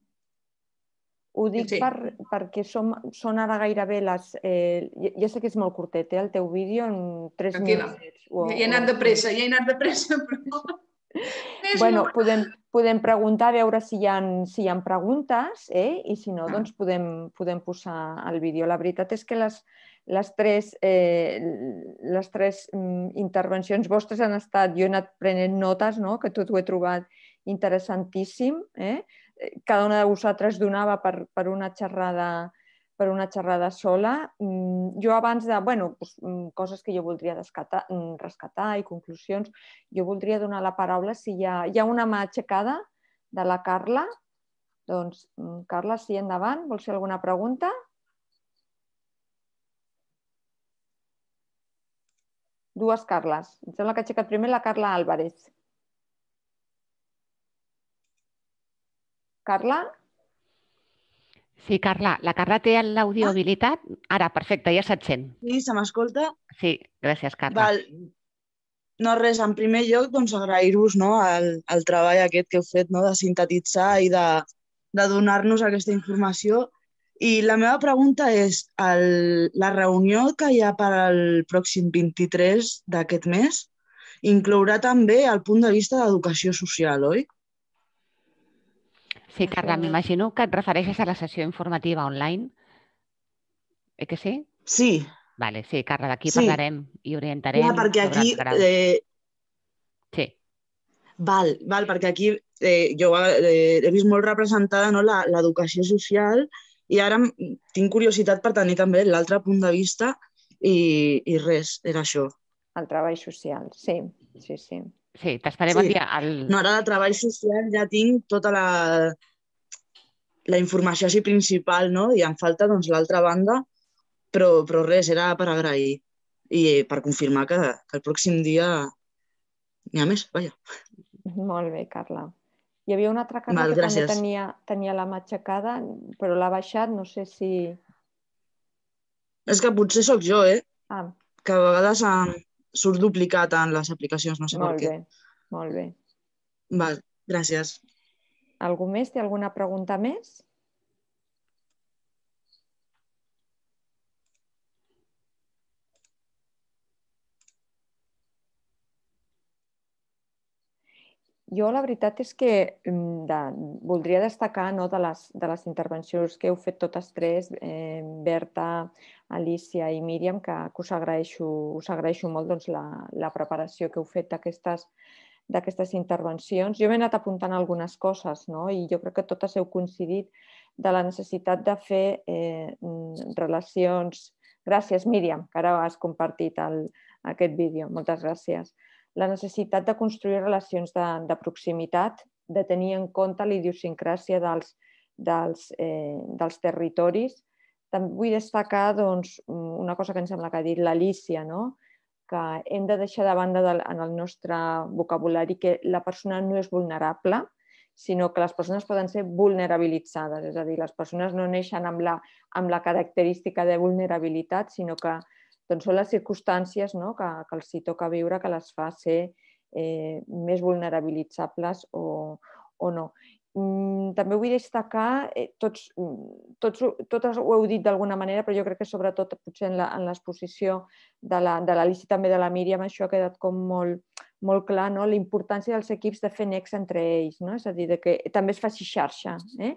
Ho dic perquè són ara gairebé les... Ja sé que és molt curtet, el teu vídeo, en tres minuts. Ja he anat de pressa, ja he anat de pressa, però... Bueno, podem, podem preguntar, a veure si hi ha, si hi ha preguntes, eh? I si no, doncs podem, podem posar el vídeo. La veritat és que les, les tres, eh, les tres intervencions vostres han estat... Jo he anat prenent notes, no? Que tot ho he trobat interessantíssim. Eh? Cada una de vosaltres donava per, per una xerrada per una xerrada sola. Jo abans de, bueno, doncs, coses que jo voldria rescatar, rescatar i conclusions, jo voldria donar la paraula si hi ha, hi ha una mà aixecada de la Carla. Doncs, Carla, sí, endavant. Vols fer alguna pregunta? Dues Carles. Em sembla que ha aixecat primer la Carla Álvarez. Carla? Sí, Carla. La Carla té l'àudio habilitat. Ara, perfecte, ja se't sent. Sí, se m'escolta? Sí, gràcies, Carla. Val. No, res, en primer lloc, doncs, agrair-vos, no, el, el treball aquest que heu fet, no, de sintetitzar i de, de donar-nos aquesta informació. I la meva pregunta és, el, la reunió que hi ha per al pròxim vint-i-tres d'aquest mes inclourà també el punt de vista d'educació social, oi? Sí, Carla, m'imagino que et refereixes a la sessió informativa online. Eh que sí? Sí. Vale, sí, Carla, d'aquí sí. parlarem i orientarem Clar, perquè sobre aquí, els graus. Eh... Sí. Val, val, perquè aquí eh, jo eh, he vist molt representada, no, l'educació social i ara tinc curiositat per tenir també l'altre punt de vista i, i res, era això. El treball social, sí, sí, sí. Sí, t'estarem sí. enviant el... No, ara de treball social ja tinc tota la, la informació així principal, no? I em falta doncs l'altra banda, però, però res, era per agrair i per confirmar que, que el pròxim dia n'hi ha més, vaja. Molt bé, Carla. Hi havia una altra Carla Val, que gràcies. també tenia, tenia la mà aixecada, però l'ha baixat, no sé si... És que potser sóc jo, eh? Ah. Que a vegades em surt duplicat en les aplicacions, no sé molt per què. Bé, molt bé. Val, gràcies. Algú més? Té alguna pregunta més? Jo la veritat és que de, voldria destacar, no, de, les, de les intervencions que heu fet totes tres, eh, Berta, Alicia i Míriam, que, que us agraeixo, us agraeixo molt doncs, la, la preparació que heu fet d'aquestes d'aquestes intervencions. Jo m'he anat apuntant algunes coses, no? I jo crec que totes heu coincidit de la necessitat de fer eh, relacions... Gràcies, Míriam, que ara has compartit el, aquest vídeo. Moltes gràcies. La necessitat de construir relacions de, de proximitat, de tenir en compte la idiosincràsia dels, dels, eh, dels territoris. També vull destacar doncs, una cosa que em sembla que ha dit l'Alícia, no? Que hem de deixar de banda del, en el nostre vocabulari que la persona no és vulnerable, sinó que les persones poden ser vulnerabilitzades, és a dir, les persones no neixen amb la, amb la característica de vulnerabilitat, sinó que doncs, són les circumstàncies, no? que, que els hi toca viure que les fa ser eh, més vulnerabilitzables o, o no. També vull destacar, eh, tots, tots, totes ho heu dit d'alguna manera, però jo crec que sobretot potser en l'exposició de l'Alicia i també de la Míriam això ha quedat com molt, molt clar, no? La importància dels equips de fer nex entre ells, no? És a dir, que també es faci xarxa. Eh?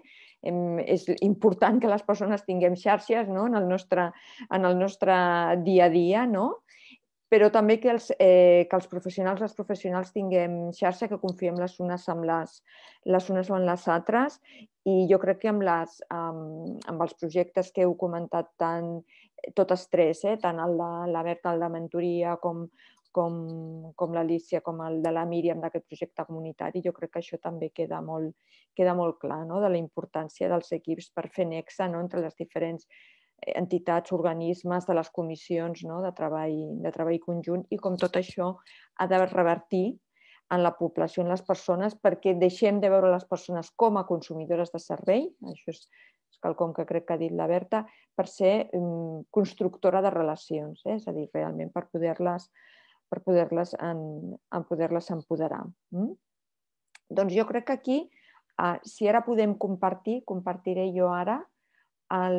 És important que les persones tinguem xarxes, no? en, el nostre, en el nostre dia a dia, no? Però també que els, eh, que els professionals, les professionals tinguem xarxa, que confiem les unes amb les, les unes o en les altres, i jo crec que amb, les, amb, amb els projectes que heu comentat tant, totes tres, eh, tant el de la Berta, el de mentoria, com, com, com l'Alicia, com el de la Míriam d'aquest projecte comunitari, jo crec que això també queda molt, queda molt clar, no? De la importància dels equips per fer nexe, no? Entre les diferents entitats, organismes, de les comissions, no? de, treball, de treball conjunt, i com tot això ha de revertir en la població, en les persones, perquè deixem de veure les persones com a consumidores de servei, això és, és quelcom que crec que ha dit la Berta, per ser um, constructora de relacions, eh? És a dir, realment per poder-les per poder-les en, en poder-les empoderar. Mm? Doncs jo crec que aquí, uh, si ara podem compartir, compartiré jo ara el...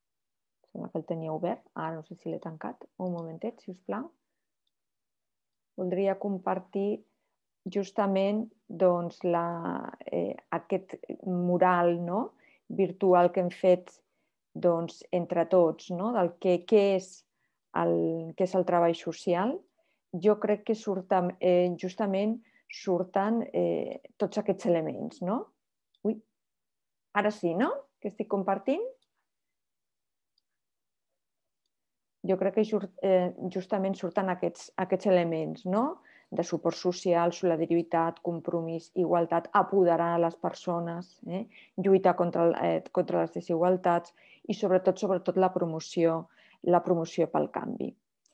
Sembla que el tenia obert. Ara no sé si l'he tancat. Un momentet, si us plau. voldria compartir justament doncs, la, eh, aquest mural, no? virtual que hem fet doncs, entre tots, no? del que, què, és el, què és el treball social. Jo crec que surten, eh, justament surten eh, tots aquests elements. No? Ui, ara sí, no? Que estic compartint? Jo crec que just, eh, justament surten aquests, aquests elements, no? de suport social, solidaritat, compromís, igualtat, apoderar les persones, eh? lluitar contra, eh, contra les desigualtats i sobretot, sobretot la promoció, la promoció pel canvi.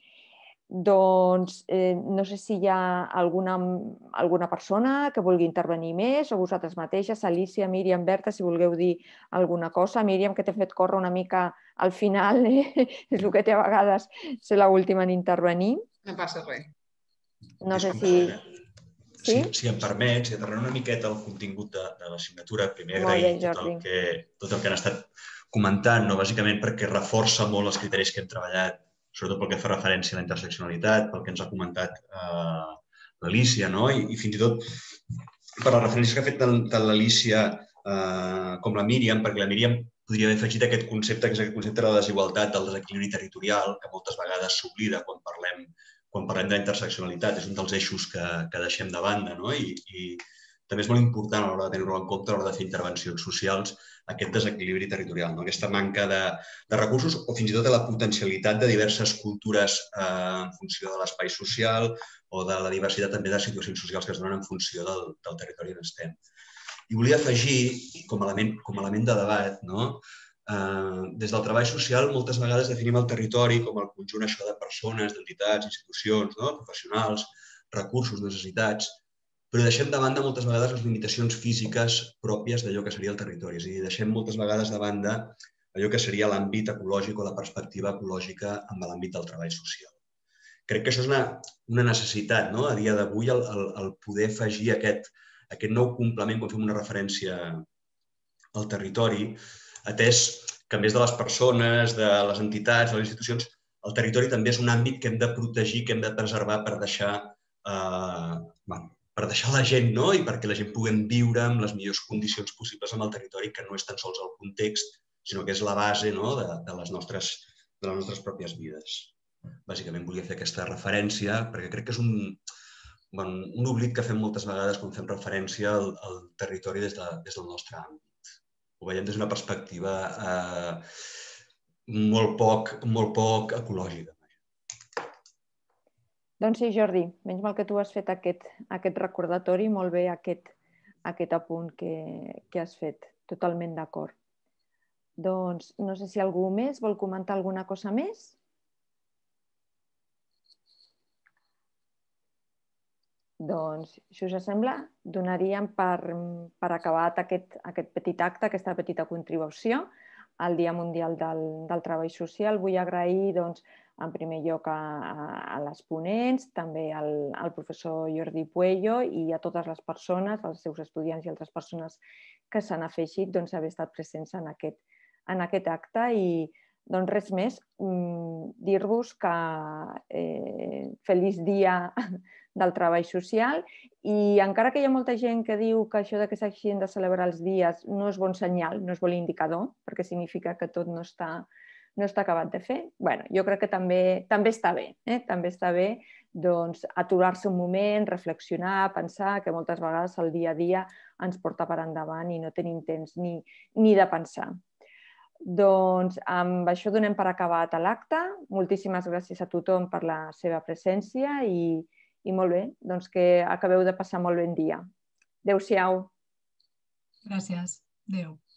Doncs eh, no sé si hi ha alguna, alguna persona que vulgui intervenir més o vosaltres mateixes, Alicia, Míriam, Berta, si vulgueu dir alguna cosa. Míriam, que t'he fet córrer una mica al final, eh? és el que té a vegades ser l'última en intervenir. No passa res. No sé si... Sí? Si, si em permets, si aterrant una miqueta el contingut de, de l'assignatura, primer agrair tot el, que, tot el que han estat comentant, no? Bàsicament perquè reforça molt els criteris que hem treballat, sobretot pel que fa referència a la interseccionalitat, pel que ens ha comentat eh, l'Alícia, no? I, i fins i tot per la referència que ha fet tant, tant l'Alícia eh, com la Míriam, perquè la Míriam podria haver afegit aquest concepte, que és aquest concepte de la desigualtat, del desequilibri territorial, que moltes vegades s'oblida quan parlem quan parlem de la interseccionalitat. És un dels eixos que, que deixem de banda, no? I, i també és molt important a l'hora de tenir-ho en compte, a l'hora de fer intervencions socials, aquest desequilibri territorial, no? Aquesta manca de, de recursos o fins i tot de la potencialitat de diverses cultures eh, en funció de l'espai social o de la diversitat també de situacions socials que es donen en funció del, del territori on estem. I volia afegir, com a element, com a element de debat, no? Uh, des del treball social moltes vegades definim el territori com el conjunt això de persones, d'entitats, institucions, no? professionals, recursos, necessitats, però deixem de banda moltes vegades les limitacions físiques pròpies d'allò que seria el territori. És a dir, deixem moltes vegades de banda allò que seria l'àmbit ecològic o la perspectiva ecològica amb l'àmbit del treball social. Crec que això és una, una necessitat, no? A dia d'avui el, el, el poder afegir aquest, aquest nou complement quan fem una referència al territori, atès que a més de les persones, de les entitats, de les institucions, el territori també és un àmbit que hem de protegir, que hem de preservar per deixar, eh, bueno, per deixar la gent, no? I perquè la gent puguem viure amb les millors condicions possibles amb el territori, que no és tan sols el context, sinó que és la base, no? de, de, les nostres, de les nostres pròpies vides. Bàsicament volia fer aquesta referència perquè crec que és un, bueno, un oblit que fem moltes vegades quan fem referència al, al territori des, de, des del nostre àmbit. Ho veiem des d'una perspectiva eh, molt, poc, molt poc ecològica. Doncs sí, Jordi, menys mal que tu has fet aquest, aquest recordatori, molt bé aquest, aquest apunt que, que has fet, totalment d'acord. Doncs no sé si algú més vol comentar alguna cosa més. Doncs, si us sembla, donaríem per, per acabat aquest, aquest petit acte, aquesta petita contribució al Dia Mundial del, del Treball Social. Vull agrair, doncs, en primer lloc a, a les ponents, també al, al professor Jordi Puello i a totes les persones, als seus estudiants i altres persones que s'han afegit, doncs, haver estat presents en aquest, en aquest acte i doncs res més, dir-vos que eh, feliç dia del treball social i encara que hi ha molta gent que diu que això que s'hagin de celebrar els dies no és bon senyal, no és bon indicador, perquè significa que tot no està, no està acabat de fer, bueno, jo crec que també, també està bé, eh? també està bé doncs, aturar-se un moment, reflexionar, pensar que moltes vegades el dia a dia ens porta per endavant i no tenim temps ni, ni de pensar. Doncs amb això donem per acabat l'acte. Moltíssimes gràcies a tothom per la seva presència i, i molt bé, doncs que acabeu de passar molt ben dia. Adéu-siau. Gràcies. Adéu.